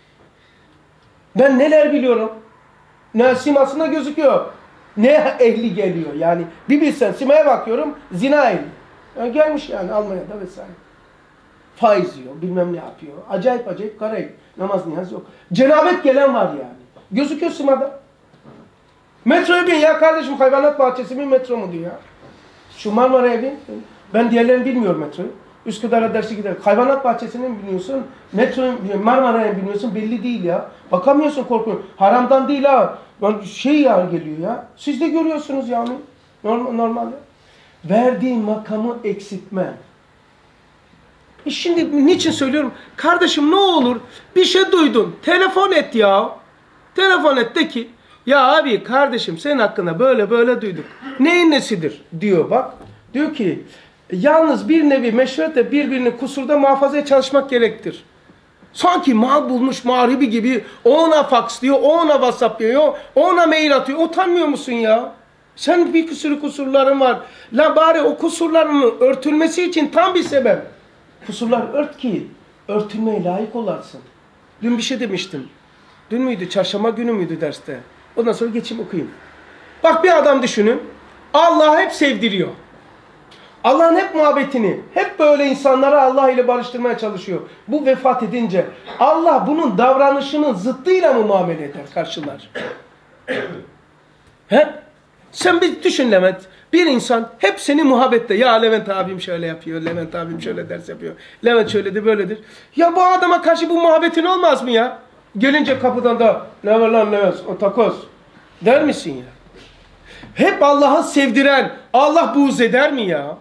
Ben neler biliyorum. Ne simasında gözüküyor. Ne ehli geliyor yani. Bir bilsen simaya bakıyorum zina ehli. Yani gelmiş yani Almanya'da vesaire. Faiz yiyor, bilmem ne yapıyor. Acayip acayip karayip. Namaz niyaz yok. Cenabet gelen var yani. Gözüküyor simada. Metroya bin ya kardeşim hayvanat bahçesi mi metro mu diyor ya. Şu Marmara'ya bin. Ben diğerlerini bilmiyorum metroyu. Üsküdar'a dersi gider. Hayvanat bahçesine mi biniyorsun? Marmara'ya mı biniyorsun? Belli değil ya. Bakamıyorsun korkuyorsun. Haramdan değil ha. Şey ya geliyor ya. Siz de görüyorsunuz yani. Normal. Verdiğin makamı eksiltme. Şimdi niçin söylüyorum? Kardeşim ne olur bir şey duydun. Telefon et ya. Telefon et de ki ya abi kardeşim senin hakkında böyle böyle duyduk. Neyin nesidir? Diyor bak. Diyor ki yalnız bir nevi meşverte birbirini kusurda muhafazaya çalışmak gerektir. Sanki mal bulmuş mağribi gibi o ona fax diyor, o ona WhatsApp diyor, o ona mail atıyor. Utanmıyor musun ya? Sen bir sürü kusurların var. La bari o kusurların örtülmesi için tam bir sebep. Kusurlar ört ki örtülmeye layık olarsın. Dün bir şey demiştim. Dün müydü? Çarşamba günü müydü derste? Ondan sonra geçeyim okuyayım. Bak bir adam düşünün. Allah hep sevdiriyor. Allah'ın hep muhabbetini, hep böyle insanları Allah ile barıştırmaya çalışıyor. Bu vefat edince Allah bunun davranışının zıttıyla mı muamele eder, karşılar? He? Sen bir düşün Levent. Bir insan hep seni muhabbette. Ya Levent abim şöyle yapıyor, Levent abim şöyle ders yapıyor. Levent şöyledir, böyledir. Ya bu adama karşı bu muhabbetin olmaz mı ya? Gelince kapıdan da ne var lan Levent, o takoz der misin ya? Hep Allah'ı sevdiren Allah buğz eder mi ya?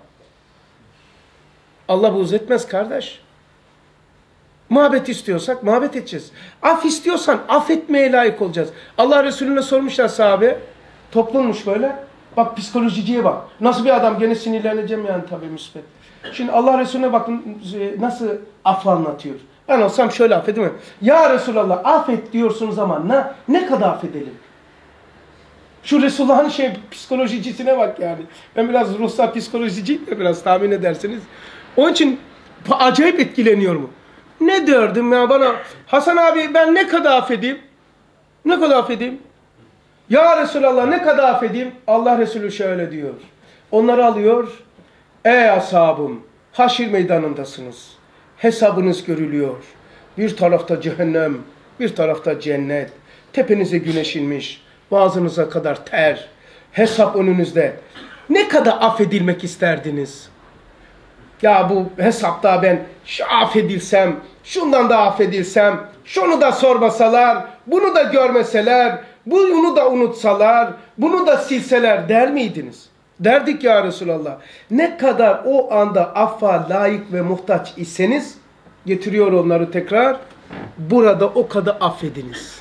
Allah buğz etmez kardeş. Muhabbet istiyorsak muhabbet edeceğiz. Af istiyorsan affetmeye layık olacağız. Allah Resulüne sormuşlar sahabe. Toplummuş böyle. Bak psikolojiciye bak. Nasıl bir adam gene sinirleneceğim yani tabii müspet. Şimdi Allah Resulüne bakın nasıl affı anlatıyor. Ben olsam şöyle affedemem. Ya Resulallah affet diyorsunuz ama ne kadar affedelim? Şu Resulullah'ın psikolojicisine bak yani. Ben biraz ruhsal psikolojiciyim de biraz tahmin edersiniz. Onun için acayip etkileniyorum. Ne derdim ya bana? Hasan abi ben ne kadar affedeyim? Ne kadar affedeyim? Ya Resulallah ne kadar affedeyim? Allah Resulü şöyle diyor. Onları alıyor. Ey ashabım, haşir meydanındasınız. Hesabınız görülüyor. Bir tarafta cehennem, bir tarafta cennet. Tepenize güneş inmiş. Boğazınıza kadar ter. Hesap önünüzde. Ne kadar affedilmek isterdiniz? Ya bu hesapta ben affedilsem, şundan da affedilsem, şunu da sormasalar, bunu da görmeseler, bunu da unutsalar, bunu da silseler der miydiniz? Derdik ya Resulallah. Ne kadar o anda affa layık ve muhtaç iseniz, getiriyor onları tekrar, burada o kadar affediniz.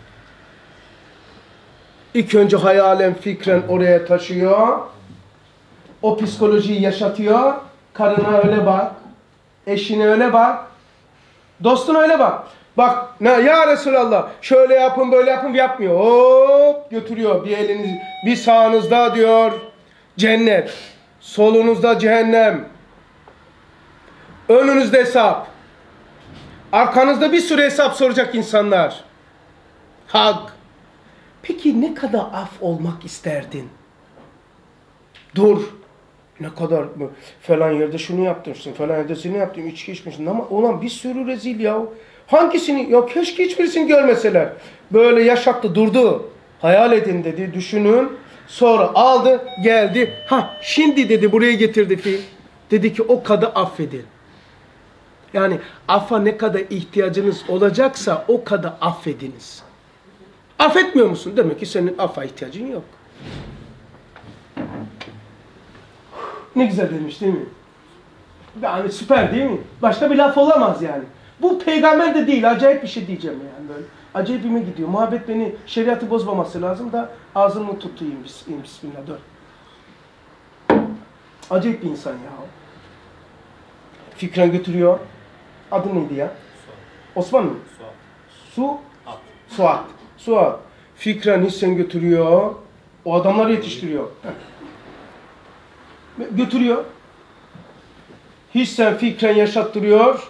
İlk önce hayalen fikren oraya taşıyor, o psikolojiyi yaşatıyor, karına öyle bak, eşine öyle bak, dostuna öyle bak. Bak ya Resulallah şöyle yapın böyle yapın yapmıyor. Hop götürüyor bir eliniz bir sağınızda diyor cennet. Solunuzda cehennem. Önünüzde hesap. Arkanızda bir sürü hesap soracak insanlar. Hak. Peki ne kadar af olmak isterdin? Dur. Ne kadar falan yerde şunu yaptırmışsın, falan yerde şunu yaptım, içki içmişsin ama olan bir sürü rezil ya. Hangisini? Ya keşke hiçbirisini görmeseler. Böyle yaşattı, durdu. Hayal edin dedi, düşünün. Sonra aldı, geldi. Şimdi dedi buraya getirdi ki. Dedi ki o kadar affedin. Yani affa ne kadar ihtiyacınız olacaksa o kadar affediniz. Affetmiyor musun? Demek ki senin affa ihtiyacın yok. Ne güzel demiş değil mi? Yani süper değil mi? Başka bir laf olamaz yani. Bu peygamber de değil. Acayip bir şey diyeceğim yani böyle. Acayipime gidiyor. Muhabbet beni şeriatı bozmaması lazım da ağzımı tutayım. Bismillah. Dur. Acayip bir insan ya. Fikren götürüyor. Adı neydi ya? Osman mı? Suat. Fikren hissen götürüyor. O adamları yetiştiriyor. Götürüyor. Hissen fikren yaşattırıyor.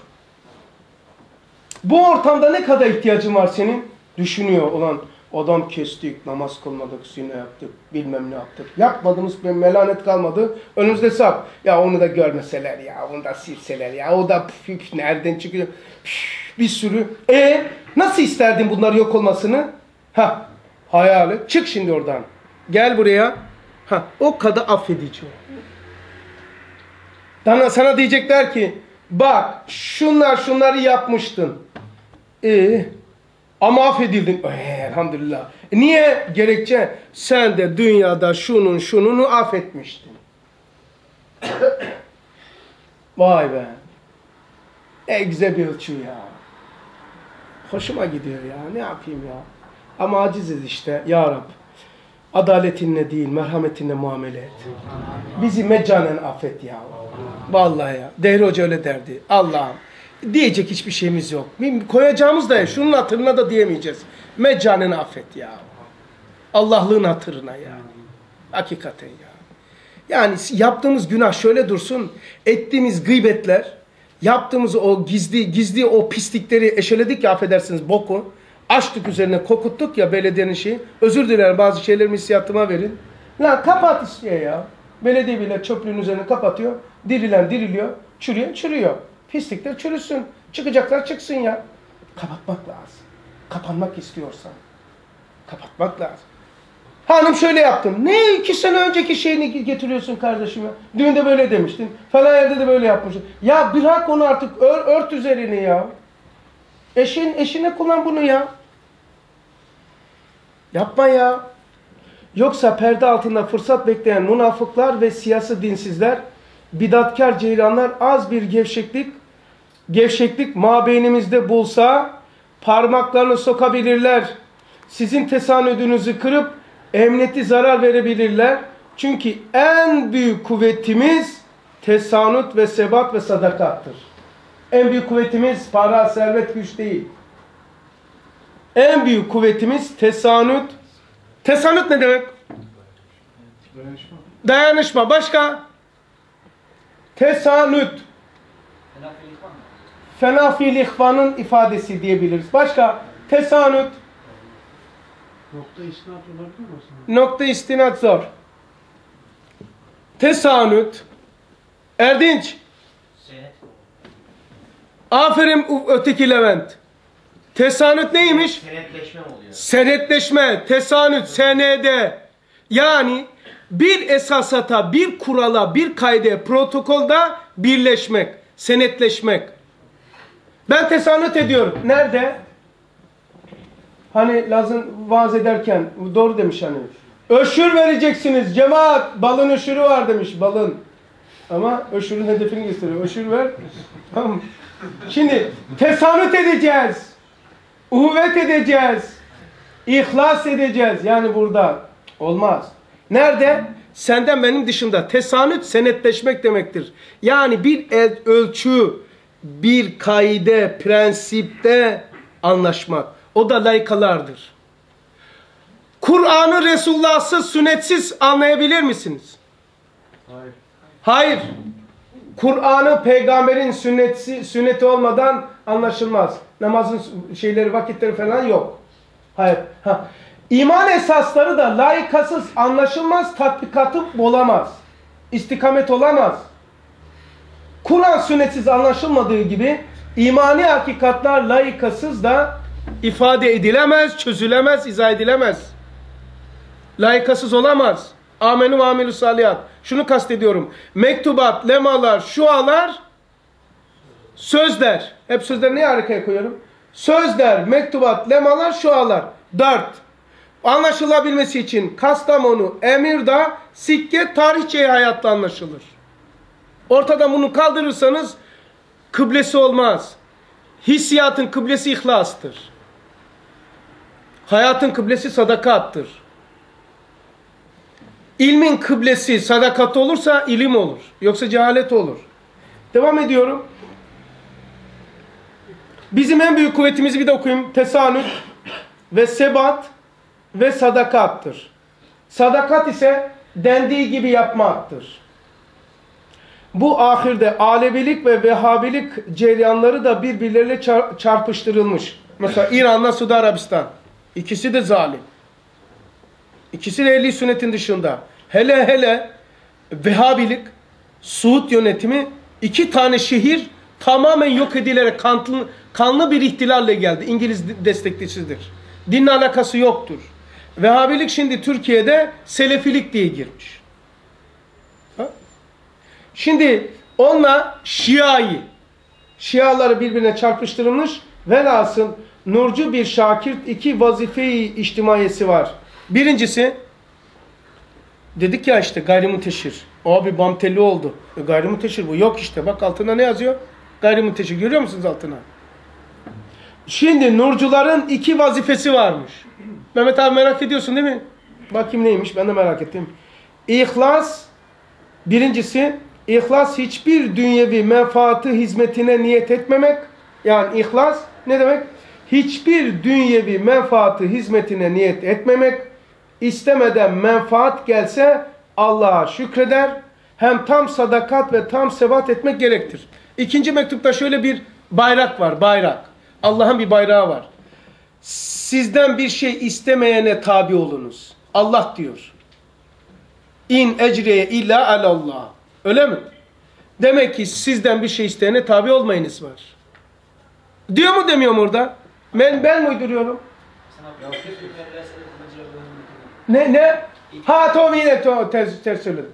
Bu ortamda ne kadar ihtiyacın var senin? Düşünüyor olan adam kestik, namaz kılmadık, zina yaptık, bilmem ne yaptık. Yapmadığımız bir melanet kalmadı. Önümüzde sap. Ya onu da görmeseler ya, onu da silseler ya, o da nereden çıkıyor? Bir sürü. Nasıl isterdin bunlar yok olmasını? Hayali. Çık şimdi oradan. Gel buraya. O kadar affedici. Sana diyecekler ki, bak şunları yapmıştın. Ama affedildin. Elhamdülillah. Niye? Gerekçe sen de dünyada şununu affetmiştin. Vay be. Güzel bir ölçü ya. Hoşuma gidiyor ya. Ne yapayım ya. Ama aciziz işte. Ya Rab. Adaletinle değil, merhametinle muamele et. Bizi meccanen affet ya. Vallahi ya. Dehri Hoca öyle derdi. Allah'ım. Diyecek hiçbir şeyimiz yok. Koyacağımız da ya. Şunun hatırına da diyemeyeceğiz. Meccanen affet ya. Allah'lığın hatırına yani. Hakikaten ya. Yani yaptığımız günah şöyle dursun. Ettiğimiz gıybetler, yaptığımız o gizli o pislikleri eşeledik ya, affedersiniz, boku. Açtık üzerine, kokuttuk ya belediyenin şeyi. Özür dilerim, bazı şeylerimi hissiyatıma verin. Lan kapat istiyor ya. Belediye bile çöplüğün üzerine kapatıyor. Dirilen diriliyor. Çürüyen çürüyor. Pislikler çürüsün. Çıkacaklar çıksın ya. Kapatmak lazım. Kapanmak istiyorsan. Kapatmak lazım. Hanım şöyle yaptım. Ne 2 sene önceki şeyini getiriyorsun kardeşim ya. Düğünde böyle demiştin. Falan yerde de böyle yapmışsın. Ya bırak onu artık. Ört üzerini ya. Eşine kullan bunu ya. Yapma ya. Yoksa perde altında fırsat bekleyen münafıklar ve siyasi dinsizler, bidatkar ceylanlar az bir gevşeklik mabeynimizde bulsa parmaklarını sokabilirler. Sizin tesanüdünüzü kırıp emniyeti zarar verebilirler. Çünkü en büyük kuvvetimiz tesanüt ve sebat ve sadakattır. En büyük kuvvetimiz para, servet, güç değil. En büyük kuvvetimiz tesanüt. Tesanüt ne demek? Dayanışma. Dayanışma. Başka? Tesanüt. Fena fiil ihvanın ifadesi diyebiliriz. Başka? Tesanüt. Nokta istinat olabilir mi aslında? Nokta istinat zor. Tesanüt. Erdinç. Aferin öteki Levent. Tesanüt neymiş? Senetleşme oluyor. Senetleşme, tesanüt, senede. Yani bir esasata, bir kurala, bir kaide, protokolda birleşmek, senetleşmek. Ben tesanüt ediyorum. Nerede? Hani Laz'ın vaaz ederken, doğru demiş hani. Öşür vereceksiniz cemaat. Balın öşürü var demiş, balın. Ama öşürün hedefini gösteriyor. Öşür ver. Tamam. Şimdi tesanüt edeceğiz. Uhuvvet edeceğiz. İhlas edeceğiz. Yani burada olmaz. Nerede? Senden benim dışında. Tesanüt senetleşmek demektir. Yani bir ölçü, bir kaide, prensipte anlaşmak. O da layıkalardır. Kur'an'ı Resulullah'sız, sünnetsiz anlayabilir misiniz? Hayır. Hayır. Kur'an'ı peygamberin sünneti olmadan anlaşılmaz. Namazın şeyleri, vakitleri falan yok. Hayır. İman esasları da layıkasız anlaşılmaz, tatbikatı olamaz. İstikamet olamaz. Kur'an sünnetsiz anlaşılmadığı gibi imani hakikatlar layıkasız da ifade edilemez, çözülemez, izah edilemez. Layıkasız olamaz. Amenü ve amelü salihat. Şunu kastediyorum. Mektubat, lemalar, şualar, sözler. Hep sözleri niye arkaya koyuyorum? Sözler, mektubat, lemalar, şualar. 4. Anlaşılabilmesi için Kastamonu, Emirdağ, Sikke, tarihçe hayatta anlaşılır. Ortadan bunu kaldırırsanız kıblesi olmaz. Hissiyatın kıblesi ihlastır. Hayatın kıblesi sadakattır. İlmin kıblesi sadakat olursa ilim olur. Yoksa cehalet olur. Devam ediyorum. Bizim en büyük kuvvetimizi bir de okuyayım. Tesanüt ve sebat ve sadakattır. Sadakat ise dendiği gibi yapmaktır. Bu ahirde Alevilik ve Vehhabilik cereyanları da birbirleriyle çarpıştırılmış. Mesela İran'la Suudi Arabistan. İkisi de zalim. İkisi de ehli sünnetin dışında. Hele hele Vehhabilik, Suud yönetimi 2 tane şehir tamamen yok edilerek kanlı bir ihtilalle geldi. İngiliz desteklisidir. Dinle alakası yoktur. Vehhabilik şimdi Türkiye'de Selefilik diye girmiş. Ha? Şimdi onunla Şiaları birbirine çarpıştırılmış. Velhasıl nurcu bir şakirt 2 vazife-i içtimaiyesi var. Birincisi dedik ya işte gayrimuteşhir. Abi bamtelli oldu. Gayrimuteşhir bu. Yok işte. Bak altına ne yazıyor? Gayrimuteşhir. Görüyor musunuz altına? Şimdi nurcuların 2 vazifesi varmış. Mehmet abi merak ediyorsun değil mi? Bakayım neymiş? Ben de merak ettim. İhlas. Birincisi ihlas hiçbir dünyevi menfaatı hizmetine niyet etmemek. Yani ihlas ne demek? Hiçbir dünyevi menfaatı hizmetine niyet etmemek. İstemeden menfaat gelse Allah'a şükreder. Hem tam sadakat ve tam sebat etmek gerektir. İkinci mektupta şöyle bir bayrak var. Bayrak. Allah'ın bir bayrağı var. Sizden bir şey istemeyene tabi olunuz. Allah diyor. İn ecriye illa alallah. Öyle mi? Demek ki sizden bir şey isteyene tabi olmayınız var. Diyor mu demiyor mu orada? Ben mi uyduruyorum? Ne? Ha tamam yine ters söyledim.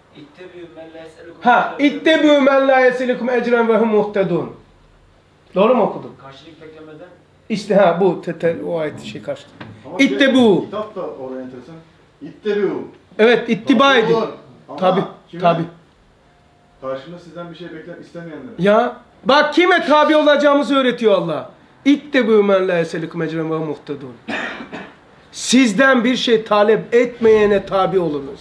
Ha ittebi'u men la yeselikum ecren ve hum muhtedun. Doğru mu okudum? Karşılık beklemeden. İşte ha bu o ayet şey kaçtı. İttebi'u. Kitap da oraya enteresan. İttebi'u. Evet ittiba edin. Tabi. Karşında sizden bir şey istemeyenler. Ya bak kime tabi olacağımızı öğretiyor Allah. İttebi'u men la yeselikum ecren ve hum muhtedun. Sizden bir şey talep etmeyene tabi olunuz.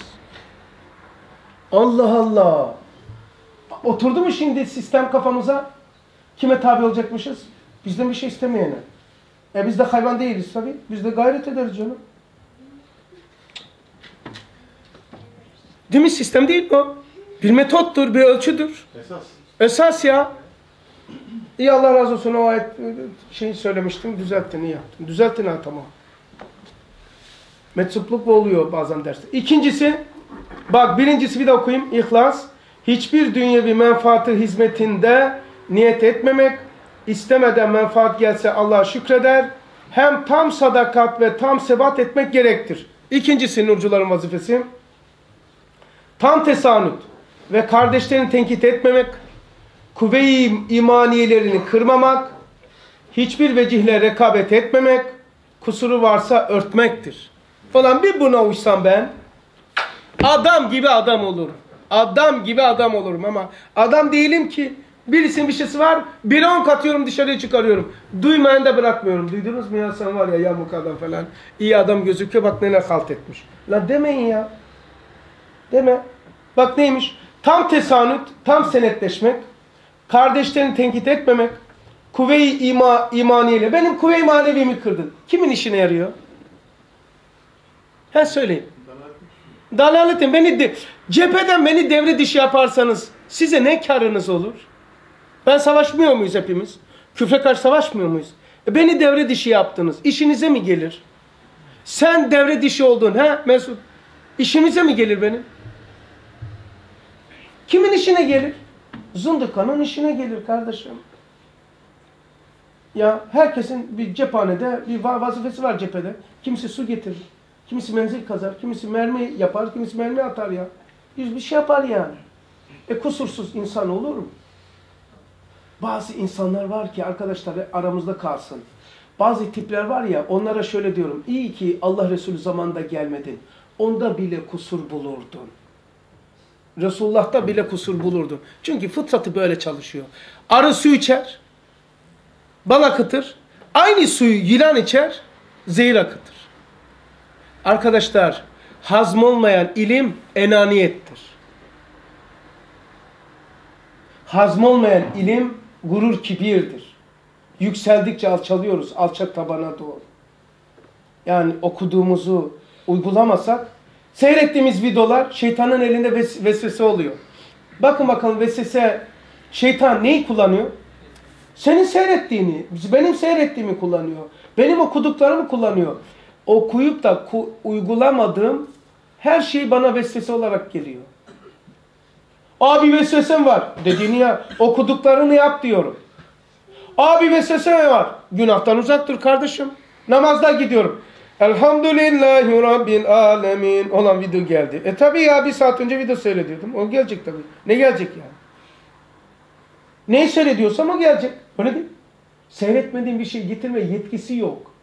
Allah Allah. Oturdu mu şimdi sistem kafamıza? Kime tabi olacakmışız? Bizden bir şey istemeyene. Biz de hayvan değiliz tabii. Biz de gayret ederiz canım. Değil mi? Sistem değil mi o? Bir metottur, bir ölçüdür. Esas ya. İyi Allah razı olsun o ayet söylemiştim. Düzelttin, iyi yaptın. Düzelttin ha tamam. Metsupluk oluyor bazen derste. İkincisi, bak birincisi bir de okuyayım. İhlas. Hiçbir dünyevi menfaatı hizmetinde niyet etmemek. İstemeden menfaat gelse Allah'a şükreder. Hem tam sadakat ve tam sebat etmek gerektir. İkincisi nurcuların vazifesi. Tam tesanüt ve kardeşlerini tenkit etmemek. Kuvve-i imaniyelerini kırmamak. Hiçbir vecihle rekabet etmemek. Kusuru varsa örtmektir. Falan bir buna uysam ben adam gibi adam olurum. Adam gibi adam olurum ama adam değilim ki. Birisinin bir şeysi var, 1'e 10 katıyorum dışarıya çıkarıyorum. Duymayan da bırakmıyorum. Duydunuz mu ya sen var ya yamuk adam falan. İyi adam gözüküyor bak neler halt etmiş. La demeyin ya. Deme. Bak neymiş? Tam tesanüt, tam senetleşmek. Kardeşlerini tenkit etmemek. Kuvve-i imaniyeyle. Benim kuvve-i manevimi kırdın. Kimin işine yarıyor? Ha söyleyin. Dalaletin. Cepheden beni devre dışı yaparsanız size ne karınız olur? Ben savaşmıyor muyuz hepimiz? Küfre karşı savaşmıyor muyuz? Beni devre dışı yaptınız. İşinize mi gelir? Sen devre dışı oldun ha Mesut? İşimize mi gelir benim? Kimin işine gelir? Zındıkanın işine gelir kardeşim. Ya herkesin bir cephanede bir vazifesi var cephede. Kimisi su getirir. Kimisi menzil kazar. Kimisi mermi yapar. Kimisi mermi atar ya. Bir şey yapar yani. Kusursuz insan olur mu? Bazı insanlar var ki arkadaşlar aramızda kalsın. Bazı tipler var ya onlara şöyle diyorum. İyi ki Allah Resulü zamanında gelmedin. Onda bile kusur bulurdun. Resulullah'ta bile kusur bulurdu. Çünkü fıtratı böyle çalışıyor. Arı su içer, bal akıtır. Aynı suyu yılan içer, zehir akıtır. Arkadaşlar, hazm olmayan ilim enaniyettir. Hazm olmayan ilim gurur, kibirdir. Yükseldikçe alçalıyoruz, alçak tabana doğru. Yani okuduğumuzu uygulamasak, seyrettiğimiz videolar şeytanın elinde vesvese oluyor. Bakın bakalım vesvese, şeytan neyi kullanıyor? Senin seyrettiğini, benim seyrettiğimi kullanıyor. Benim okuduklarımı kullanıyor. Okuyup da uygulamadığım her şey bana vesvese olarak geliyor. Abi vesvesem var. Dediğini ya, okuduklarını yap diyorum. Abi vesvese var. Günahtan uzaktır kardeşim. Namazda gidiyorum. Elhamdülillahi Rabbil alemin olan video geldi. Tabi ya, bir saat önce video seyrediyordum. O gelecek tabi. Ne gelecek yani? Neyi seyrediyorsam o gelecek. Öyle değil. Seyretmediğim bir şey getirme yetkisi yok.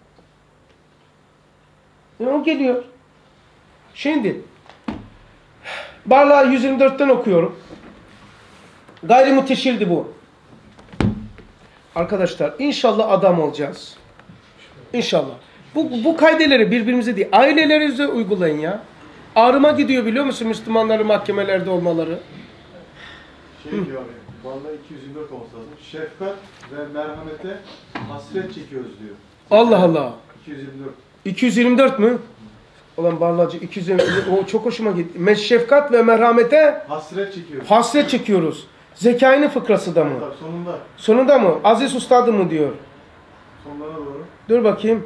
O geliyor. Şimdi Barla 124'ten okuyorum. Gayrimuteşildi bu. Arkadaşlar inşallah adam olacağız. İnşallah. Bu kaideleri birbirimize değil, ailelerinize uygulayın ya. Ağrıma gidiyor biliyor musun Müslümanların mahkemelerde olmaları? Diyor abi, vallahi 224 olsa lazım. Şefkat ve merhamete hasret çekiyoruz diyor. Allah Allah. 224. 224 mü? Ulan Barlacı 224, o çok hoşuma gitti. Şefkat ve merhamete hasret çekiyoruz. Zekâinin fıkrası da mı? Sonunda. Sonunda mı? Aziz Ustadı mı diyor? Sonlara doğru. Dur bakayım.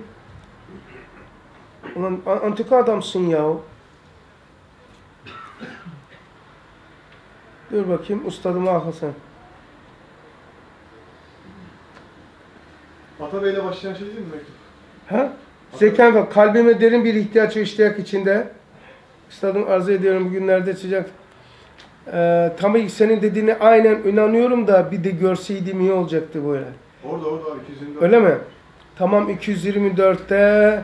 Ulan antika adamsın ya. Dur bakayım ustadım Hasan. Atabey'le başlayan şey değil mi mektup? Ha? Zekan bak, kalbime derin bir ihtiyaç ve iştiyak içinde. Üstadım arzu ediyorum bugünlerde sıcak. Tabii senin dediğine aynen inanıyorum da bir de görseydim iyi olacaktı böyle. Orada 224. Öyle mi? Tamam 224'te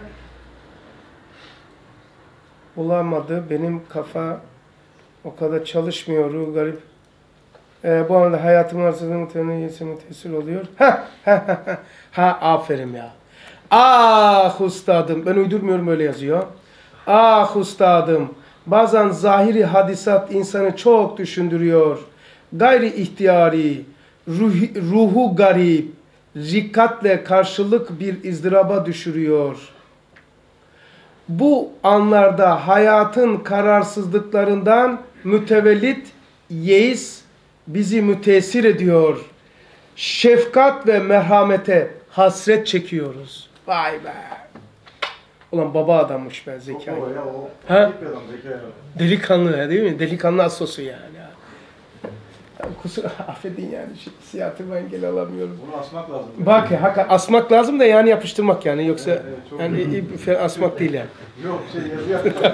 olamadı. Benim kafa o kadar çalışmıyor. Garip. Bu arada hayatımın arsızlığımın tesir oluyor. Ha aferin ya. Ah ustadım. Ben uydurmuyorum, öyle yazıyor. Ah ustadım. Bazen zahiri hadisat insanı çok düşündürüyor. Gayri ihtiyari, ruhu garip, rikatle karşılık bir izdıraba düşürüyor. Bu anlarda hayatın kararsızlıklarından mütevellit yeis bizi müteessir ediyor. Şefkat ve merhamete hasret çekiyoruz. Vay be. Ulan baba adammış ben Zekai. Çok baba ya o. Ha? Zekai. Delikanlı değil mi? Delikanlı asosu yani. Kusura affedin yani. Siyahatımı engel alamıyorum. Bunu asmak lazım. Bak ya, hakikaten asmak lazım da yani yapıştırmak yani. Yoksa evet, yani asmak değil yani. Yok yazı yapmak.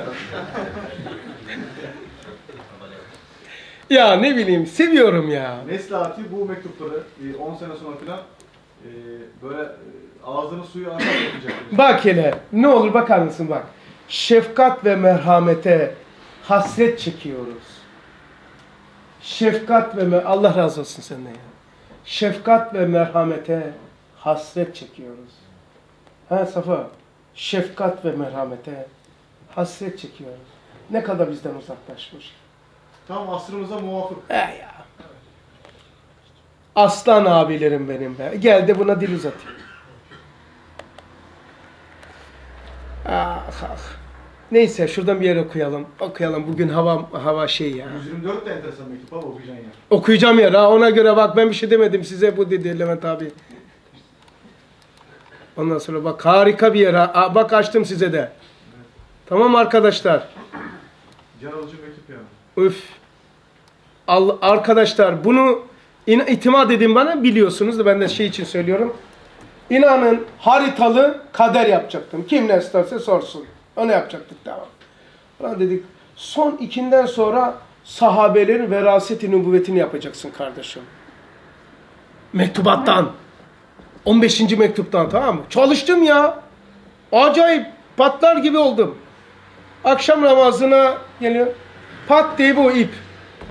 Ya ne bileyim, seviyorum ya. Neslati bu mektupları 10 sene sonra falan böyle ağzının suyu akar yapacak. Bak hele, ne olur bakar mısın bak. Şefkat ve merhamete hasret çekiyoruz. Şefkat ve Allah razı olsun senden ya. Şefkat ve merhamete hasret çekiyoruz. Ha Safa, şefkat ve merhamete hasret çekiyoruz. Ne kadar bizden uzaklaşmış. Tam asrımıza muvafık. Ya. Aslan abilerim benim be. Gel de buna dil uzatayım. Ah. Neyse şuradan bir yer okuyalım. Bugün hava şey ya. 124 de enteresan mektup abi, okuyacaksın ya. Okuyacağım ya. Ona göre bak, ben bir şey demedim size, bu dedi Levent abi. Ondan sonra bak harika bir yer. Bak açtım size de. Evet. Tamam arkadaşlar. Can alıcı mektup ya. Üf. Arkadaşlar bunu itimat edin bana, biliyorsunuz da ben de şey için söylüyorum. İnanın haritalı kader yapacaktım. Kim ne isterse sorsun. Onu yapacaktık, tamam. Ulan dedik son 2'den sonra sahabelerin veraseti nübüvvetini yapacaksın kardeşim. Mektubattan. 15. mektuptan, tamam mı? Çalıştım ya. Acayip patlar gibi oldum. Akşam namazına geliyor. Pat diye bu ip.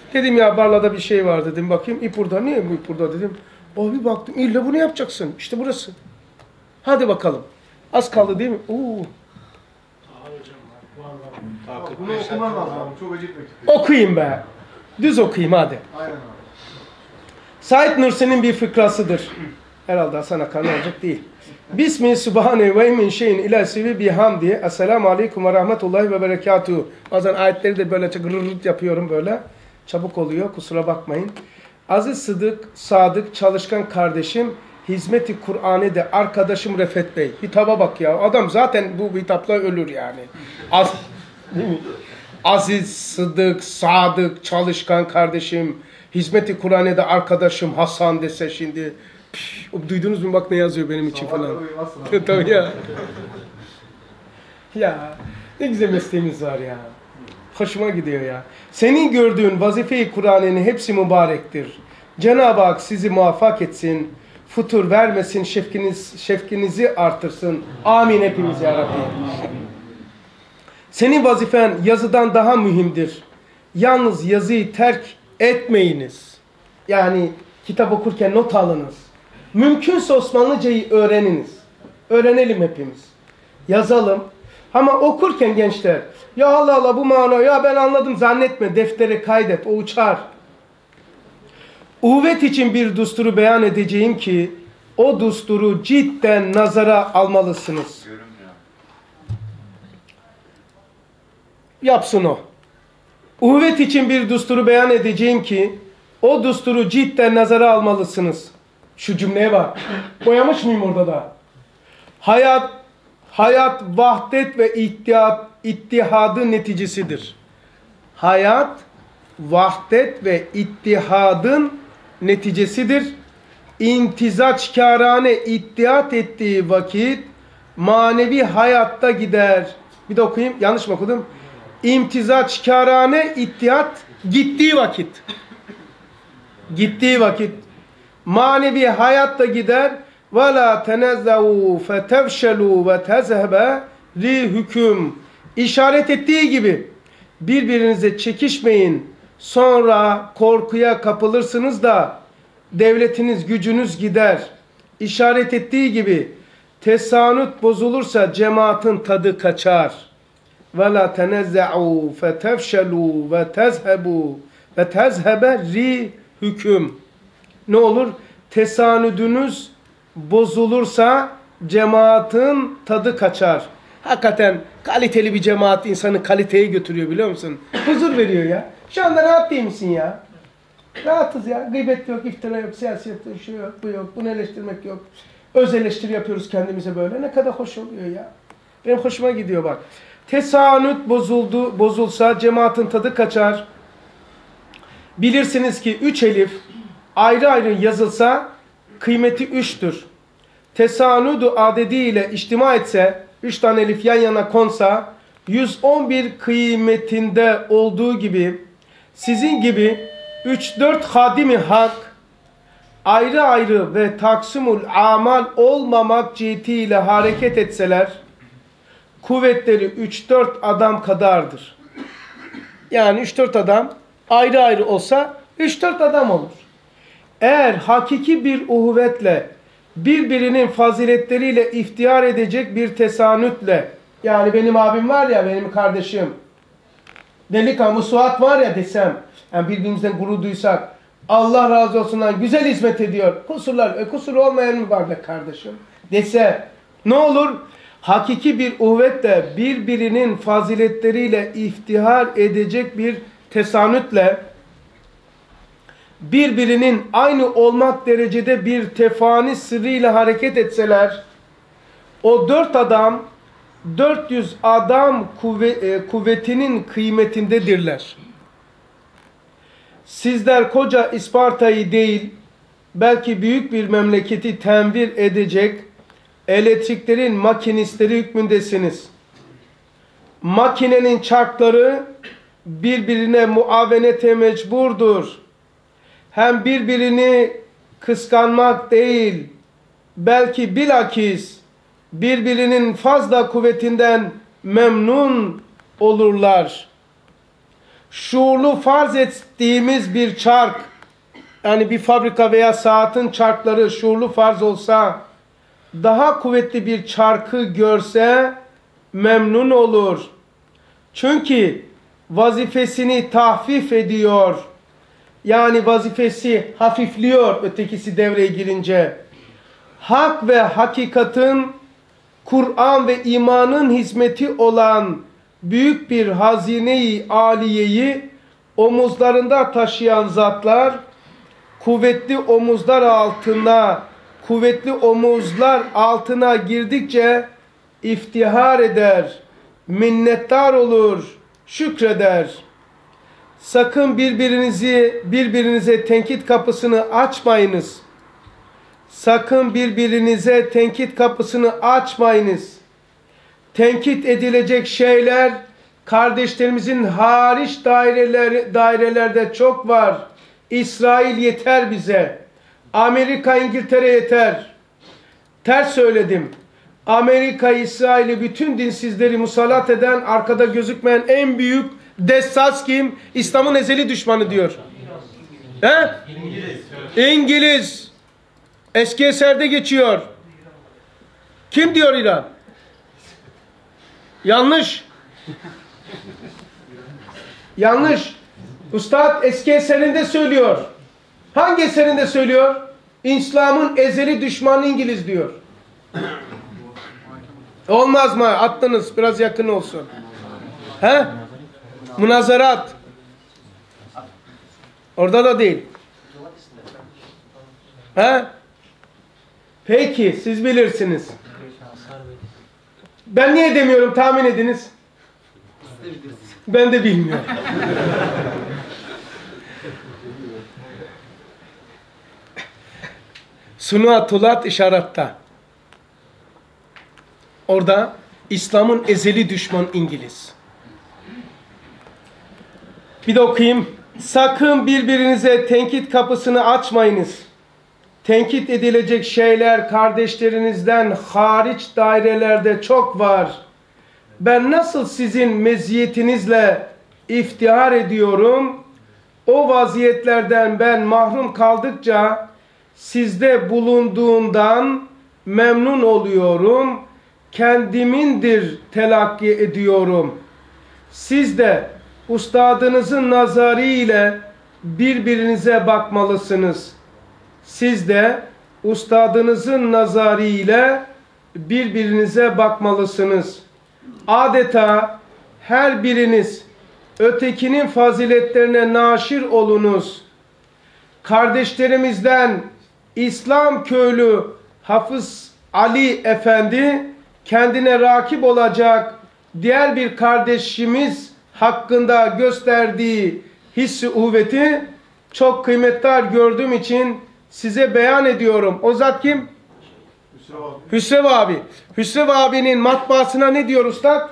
Dedim ya Barla'da bir şey var dedim. Bakayım ip burada. Niye bu ip burada dedim. Abi baktım illa bunu yapacaksın. İşte burası. Hadi bakalım. Az kaldı değil mi? Oo. Bunu okuman lazım. Çok acıkmak istiyorum. Okuyayım be. Düz okuyayım hadi. Aynen abi. Said Nursi'nin bir fıkrasıdır. Herhalde Hasan Akan olacak değil. Bismi subhane ve min şeyin ila sivi bihamdi. Esselamu aleyküm ve rahmetullahi ve berekatuhu. Bazen ayetleri de böyle gırırırt yapıyorum böyle. Çabuk oluyor, kusura bakmayın. Aziz Sıdık, Sadık, çalışkan kardeşim, hizmeti Kur'an'de arkadaşım Refet Bey. Hitaba bak ya. Adam zaten bu hitapla ölür yani. Değil mi? Aziz, Sıdık, Sadık, çalışkan kardeşim, hizmeti Kur'an'da arkadaşım Hasan dese şimdi. Duydunuz mu bak ne yazıyor benim için falan. Tabii ya. Ya ne güzel mesleğimiz var ya. Hoşuma gidiyor ya. Senin gördüğün vazife-i Kur'an'ın hepsi mübarektir. Cenab-ı Hak sizi muvaffak etsin. Futur vermesin, şefkinizi artırsın. Amin hepimiz ya Rabbi. Senin vazifen yazıdan daha mühimdir. Yalnız yazıyı terk etmeyiniz. Yani kitap okurken not alınız. Mümkünse Osmanlıcayı öğreniniz. Öğrenelim hepimiz. Yazalım. Ama okurken gençler, ya Allah Allah bu mana, ya ben anladım zannetme, deftere kaydet, o uçar. Uhvet için bir dusturu beyan edeceğim ki, o dusturu cidden nazara almalısınız. Yapsın o. Uhvet için bir dusturu beyan edeceğim ki, o dusturu cidden nazara almalısınız. Şu cümleye bak. Boyamış mıyım orada da? Hayat vahdet ve ittihadın neticesidir. Hayat, vahdet ve ittihadın neticesidir. İntizaçkârane ittihat ettiği vakit manevi hayatta gider. Bir de okuyayım. Yanlış mı okudum? İmtizaçkârane ittihat gittiği vakit. Gittiği vakit. Manevi hayatta gider. وَلَا تَنَزَّعُوا فَتَفْشَلُوا وَتَذْهَبَ رِيهُكُمْ. İşaret ettiği gibi birbirinize çekişmeyin. Sonra korkuya kapılırsınız da devletiniz, gücünüz gider. İşaret ettiği gibi tesanüt bozulursa cemaatin tadı kaçar. وَلَا تَنَزَّعُوا فَتَفْشَلُوا وَتَذْهَبَ رِيهُكُمْ. Ne olur? Tesanüdünüz bozulursa cemaatin tadı kaçar. Hakikaten kaliteli bir cemaat insanı kaliteye götürüyor biliyor musun? Huzur veriyor ya. Şu anda rahat değil misin ya? Rahatız ya. Gıybet yok, iftira yok, siyaset yok, şu yok, bu yok. Bunu eleştirmek yok. Öz eleştiri yapıyoruz kendimize böyle. Ne kadar hoş oluyor ya. Benim hoşuma gidiyor bak. Tesanüt bozulsa cemaatin tadı kaçar. Bilirsiniz ki 3 elif ayrı ayrı yazılsa kıymeti 3'tür. Tesanüdü adedi ile içtima etse, 3 tane elif yan yana konsa, 111 kıymetinde olduğu gibi, sizin gibi 3-4 hadimi hak, ayrı ayrı ve taksimul amal olmamak cihetiyle hareket etseler, kuvvetleri 3-4 adam kadardır. Yani 3-4 adam ayrı ayrı olsa 3-4 adam olur. Eğer hakiki bir uhuvvetle birbirinin faziletleriyle iftihar edecek bir tesanütle, yani benim abim var ya, benim kardeşim, delikanlı Suat var ya desem, yani birbirimizden gurur duysak, Allah razı olsun lan güzel hizmet ediyor, kusuru olmayan mı var be kardeşim dese, ne olur? Hakiki bir uhuvvetle birbirinin faziletleriyle iftihar edecek bir tesanütle, birbirinin aynı olmak derecede bir tefani sırrıyla hareket etseler, o 4 adam 400 adam kuvvetinin kıymetindedirler. Sizler koca İsparta'yı değil, belki büyük bir memleketi tenvir edecek elektriklerin makinistleri hükmündesiniz. Makinenin çarkları birbirine muavenete mecburdur. Hem birbirini kıskanmak değil, belki bilakis birbirinin fazla kuvvetinden memnun olurlar. şuurlu farz ettiğimiz bir çark, yani bir fabrika veya saatin çarkları şuurlu farz olsa, daha kuvvetli bir çarkı görse memnun olur. Çünkü vazifesini tahfif ediyor. Yani vazifesi hafifliyor ötekisi devreye girince. Hak ve hakikatin, Kur'an ve imanın hizmeti olan büyük bir hazine-i aliyeyi omuzlarında taşıyan zatlar, kuvvetli omuzlar altına girdikçe iftihar eder, minnettar olur, şükreder. Sakın birbirinize tenkit kapısını açmayınız. Sakın birbirinize tenkit kapısını açmayınız. Tenkit edilecek şeyler kardeşlerimizin hariç dairelerde çok var. İsrail yeter bize. Amerika, İngiltere yeter. Ters söyledim. Amerika, İsrail'i, bütün dinsizleri musallat eden, arkada gözükmeyen en büyük dessas kim? İslam'ın ezeli düşmanı diyor. He? İngiliz. Eski eserde geçiyor. Kim diyor İran? Yanlış. Yanlış. Üstad eski eserinde söylüyor. Hangi eserinde söylüyor? İslam'ın ezeli düşmanı İngiliz diyor. Olmaz mı? Attınız. Biraz yakın olsun. He? Münazarat. Orada da değil. He? Peki. Siz bilirsiniz. Ben niye demiyorum? Tahmin ediniz. Ben de bilmiyorum. Sunatulat işaratta. Orada İslam'ın ezeli düşman İngiliz. Bir de okuyayım. Sakın birbirinize tenkit kapısını açmayınız. Tenkit edilecek şeyler kardeşlerinizden hariç dairelerde çok var. Ben nasıl sizin meziyetinizle iftihar ediyorum, o vaziyetlerden ben mahrum kaldıkça sizde bulunduğundan memnun oluyorum, kendimindir telakki ediyorum. Siz de ustadınızın nazarı ile birbirinize bakmalısınız. Siz de ustadınızın nazarı ile birbirinize bakmalısınız. Adeta her biriniz ötekinin faziletlerine naşir olunuz. Kardeşlerimizden İslam köylü Hafız Ali Efendi kendine rakip olacak diğer bir kardeşimiz hakkında gösterdiği hissi uhveti çok kıymetli gördüğüm için size beyan ediyorum. O zat kim? Hüsrev abi. Hüsrev abinin matbaasına ne diyor ustad?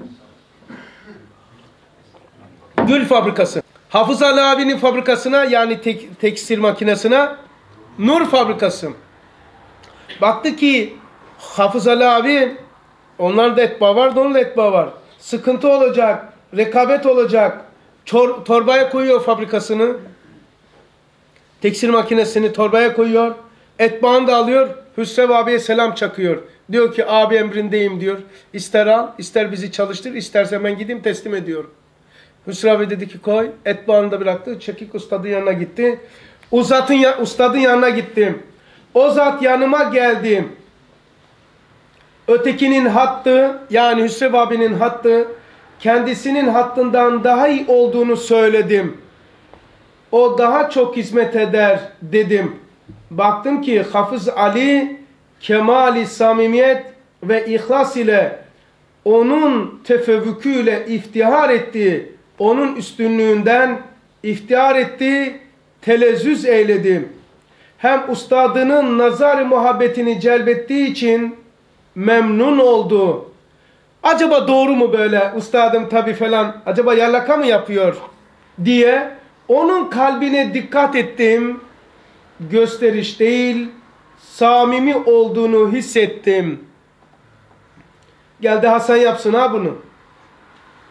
Gül fabrikası. Hafız Ali abinin fabrikasına, yani tekstil makinesine Nur fabrikası. Baktı ki Hafız Ali abi, onlarda etba var, onun etba var. Sıkıntı olacak, rekabet olacak. Torbaya koyuyor fabrikasını. Tekstil makinesini torbaya koyuyor. Etbağını da alıyor. Hüsrev abiye selam çakıyor. Diyor ki abi emrindeyim diyor. İster al, ister bizi çalıştır, isterse ben gideyim teslim ediyorum. Hüsrev abi dedi ki koy. Etbağını da bıraktı. Çekik ustadın yanına gitti. Ustadın yanına gittim. O zat yanıma geldi. Ötekinin hattı, yani Hüsrev abinin hattı kendisinin hattından daha iyi olduğunu söyledim. O daha çok hizmet eder dedim. Baktım ki Hafız Ali kemali samimiyet ve ihlas ile onun tefevvüküyle iftihar etti. Onun üstünlüğünden iftihar etti. Telezzüz eyledim. Hem ustadının nazar-ı muhabbetini celbettiği için memnun oldu. Acaba doğru mu böyle? Ustadım tabi falan. Acaba yalaka mı yapıyor? Diye onun kalbine dikkat ettim. Gösteriş değil, samimi olduğunu hissettim. Geldi Hasan yapsın ha bunu.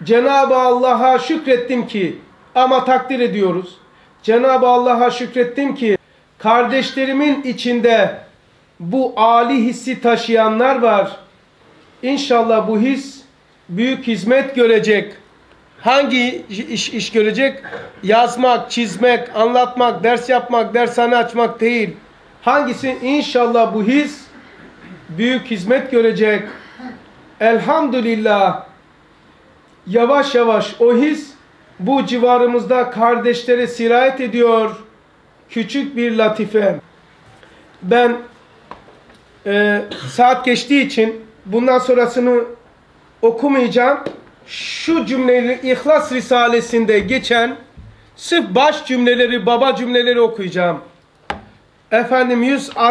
Cenab-ı Allah'a şükrettim ki, ama takdir ediyoruz. Cenab-ı Allah'a şükrettim ki kardeşlerimin içinde bu âli hissi taşıyanlar var. İnşallah bu his büyük hizmet görecek. Hangi iş görecek? Yazmak, çizmek, anlatmak, ders yapmak, dershane açmak değil. Hangisi? İnşallah bu his büyük hizmet görecek. Elhamdülillah. Yavaş yavaş o his bu civarımızda kardeşlere sirayet ediyor. Küçük bir latife. Ben saat geçtiği için bundan sonrasını okumayacağım. Şu cümleleri İhlas Risalesi'nde geçen sırf baş cümleleri, baba cümleleri okuyacağım. Efendim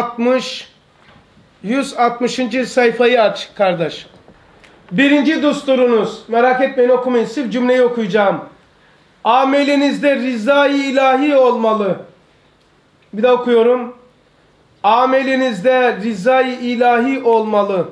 160. sayfayı aç kardeş. Birinci düsturunuz, merak etmeyin okumayın, sırf cümleyi okuyacağım. Amelinizde rızayı ilahi olmalı. Bir daha okuyorum. Amelinizde rızayı ilahi olmalı.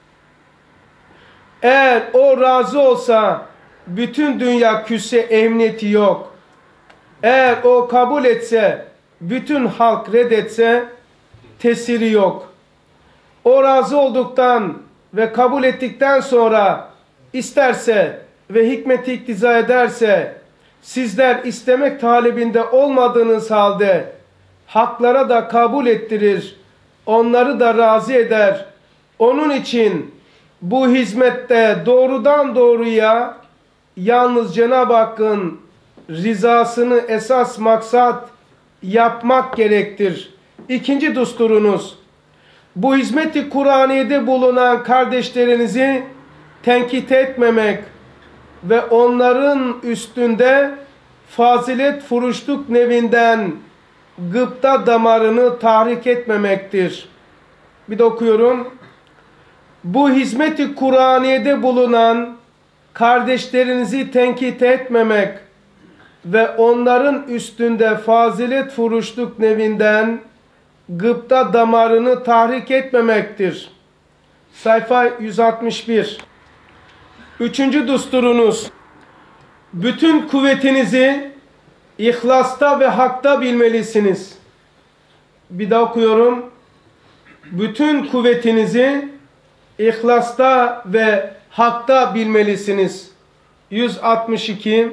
Eğer o razı olsa bütün dünya küsse ehemmiyeti yok. Eğer o kabul etse, bütün halk reddetse tesiri yok. O razı olduktan ve kabul ettikten sonra isterse ve hikmeti iktiza ederse, sizler istemek talebinde olmadığınız halde haklara da kabul ettirir, onları da razı eder. Onun için bu hizmette doğrudan doğruya yalnız Cenab-ı Hakk'ın rızasını esas maksat yapmak gerektir. İkinci düsturunuz, bu hizmeti Kur'aniye'de bulunan kardeşlerinizi tenkit etmemek ve onların üstünde fazilet furuşluk nevinden gıpta damarını tahrik etmemektir. Bir de okuyorum. Bu hizmeti Kur'aniye'de bulunan kardeşlerinizi tenkit etmemek ve onların üstünde fazilet furuşluk nevinden gıpta damarını tahrik etmemektir. Sayfa 161. Üçüncü düsturunuz, bütün kuvvetinizi İhlasta ve hakta bilmelisiniz. Bir daha okuyorum. Bütün kuvvetinizi İhlasta ve hakta bilmelisiniz. 162.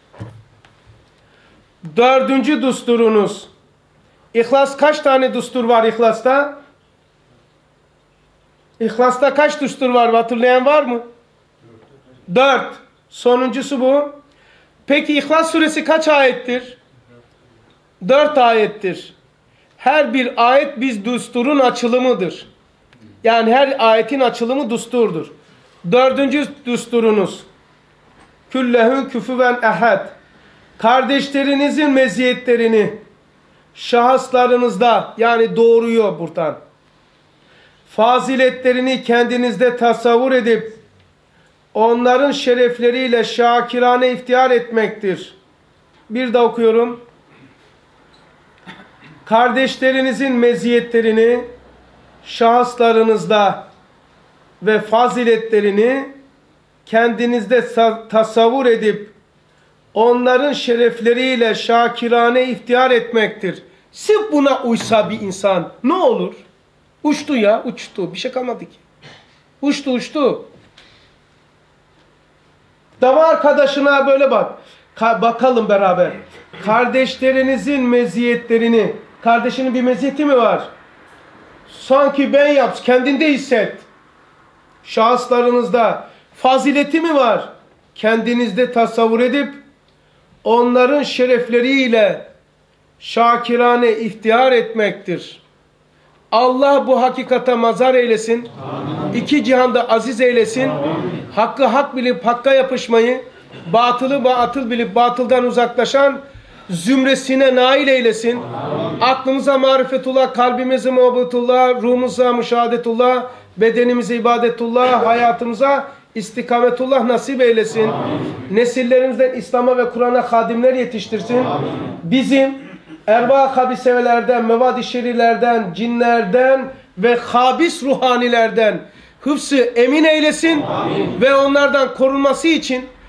Dördüncü düsturunuz. İhlas, kaç tane düstur var İhlas'ta? İhlas'ta kaç düstur var? Hatırlayan var mı? 4. Sonuncusu bu. Peki İhlas suresi kaç ayettir? 4 ayettir. Her bir ayet bir düsturun açılımıdır. Yani her ayetin açılımı düsturdur. Dördüncü düsturunuz. Küllehü küfüven ehad. Kardeşlerinizin meziyetlerini şahıslarınızda, yani doğruyor buradan, faziletlerini kendinizde tasavvur edip onların şerefleriyle şakirane iftihar etmektir. Bir de okuyorum. Kardeşlerinizin meziyetlerini şahıslarınızda ve faziletlerini kendinizde tasavvur edip onların şerefleriyle şakirane iftihar etmektir. Sırf buna uysa bir insan ne olur? Uçtu ya, uçtu. Bir şey kalmadı ki. Uçtu. Dava arkadaşına böyle bak. Bakalım beraber. Kardeşlerinizin meziyetlerini. Kardeşinin bir meziyeti mi var? Sanki ben yap, kendinde hisset. Şahıslarınızda fazileti mi var? Kendinizde tasavvur edip onların şerefleriyle şakirane iftihar etmektir. Allah bu hakikate mazhar eylesin. Amin. İki cihanda aziz eylesin. Amin. Hakkı hak bilip hakka yapışmayı, batılı batıl bilip batıldan uzaklaşan zümresine nail eylesin. Amin. Aklımıza marifetullah, kalbimize muhabbetullah, ruhumuza müşahadetullah, bedenimize ibadetullah, hayatımıza istikametullah nasip eylesin. Amin. Nesillerimizden İslam'a ve Kur'an'a hadimler yetiştirsin. Amin. Bizim erva habisevelerden, mevad-i şerilerden, cinlerden ve habis ruhanilerden hıfzı emin eylesin. Amin. Ve onlardan korunması için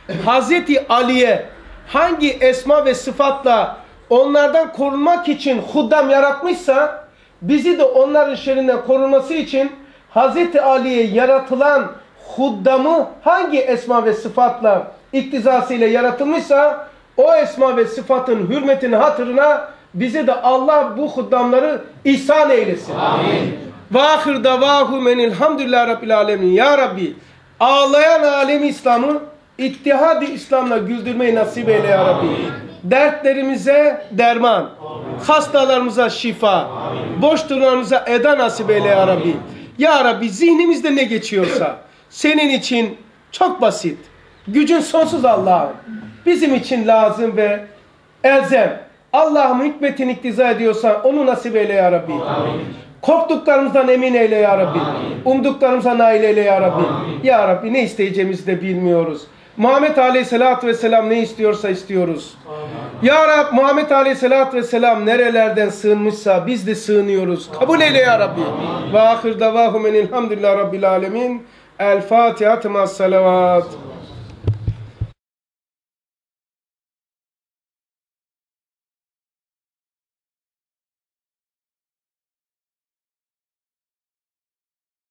Hazreti Ali'ye hangi esma ve sıfatla onlardan korunmak için huddam yaratmışsa, bizi de onların şerrinden korunması için Hazreti Ali'ye yaratılan huddamı hangi esma ve sıfatla iktizasıyla yaratılmışsa, o esma ve sıfatın hürmetini hatırına bize de Allah bu huddamları ihsan eylesin. Amin. Ve ahir davahu menilhamdülillahi rabbil alemin. Ya Rabbi, ağlayan alemi İslam'ı İttihad-ı İslam'la güldürmeyi nasip eyle ya Rabbi. Dertlerimize derman, hastalarımıza şifa, boş durumlarımıza eda nasip eyle ya Rabbi. Ya Rabbi, zihnimizde ne geçiyorsa senin için çok basit. Gücün sonsuz Allah'ım. Bizim için lazım ve elzem. Allah'ım hikmetini iktiza ediyorsan onu nasip eyle ya Rabbi. Amin. Korktuklarımızdan emin eyle ya Rabbi. Umduklarımıza nail eyle ya Rabbi. Ya Rabbi, ne isteyeceğimizi de bilmiyoruz. Muhammed Aleyhisselatü Vesselam ne istiyorsa istiyoruz. Amin. Ya Rabbi, Muhammed Aleyhisselatü Vesselam nerelerden sığınmışsa biz de sığınıyoruz. Kabul eyle ya Rabbi. Ve ahir davahu menilhamdülillahi rabbil alemin. El Fatiha ma'as salavat.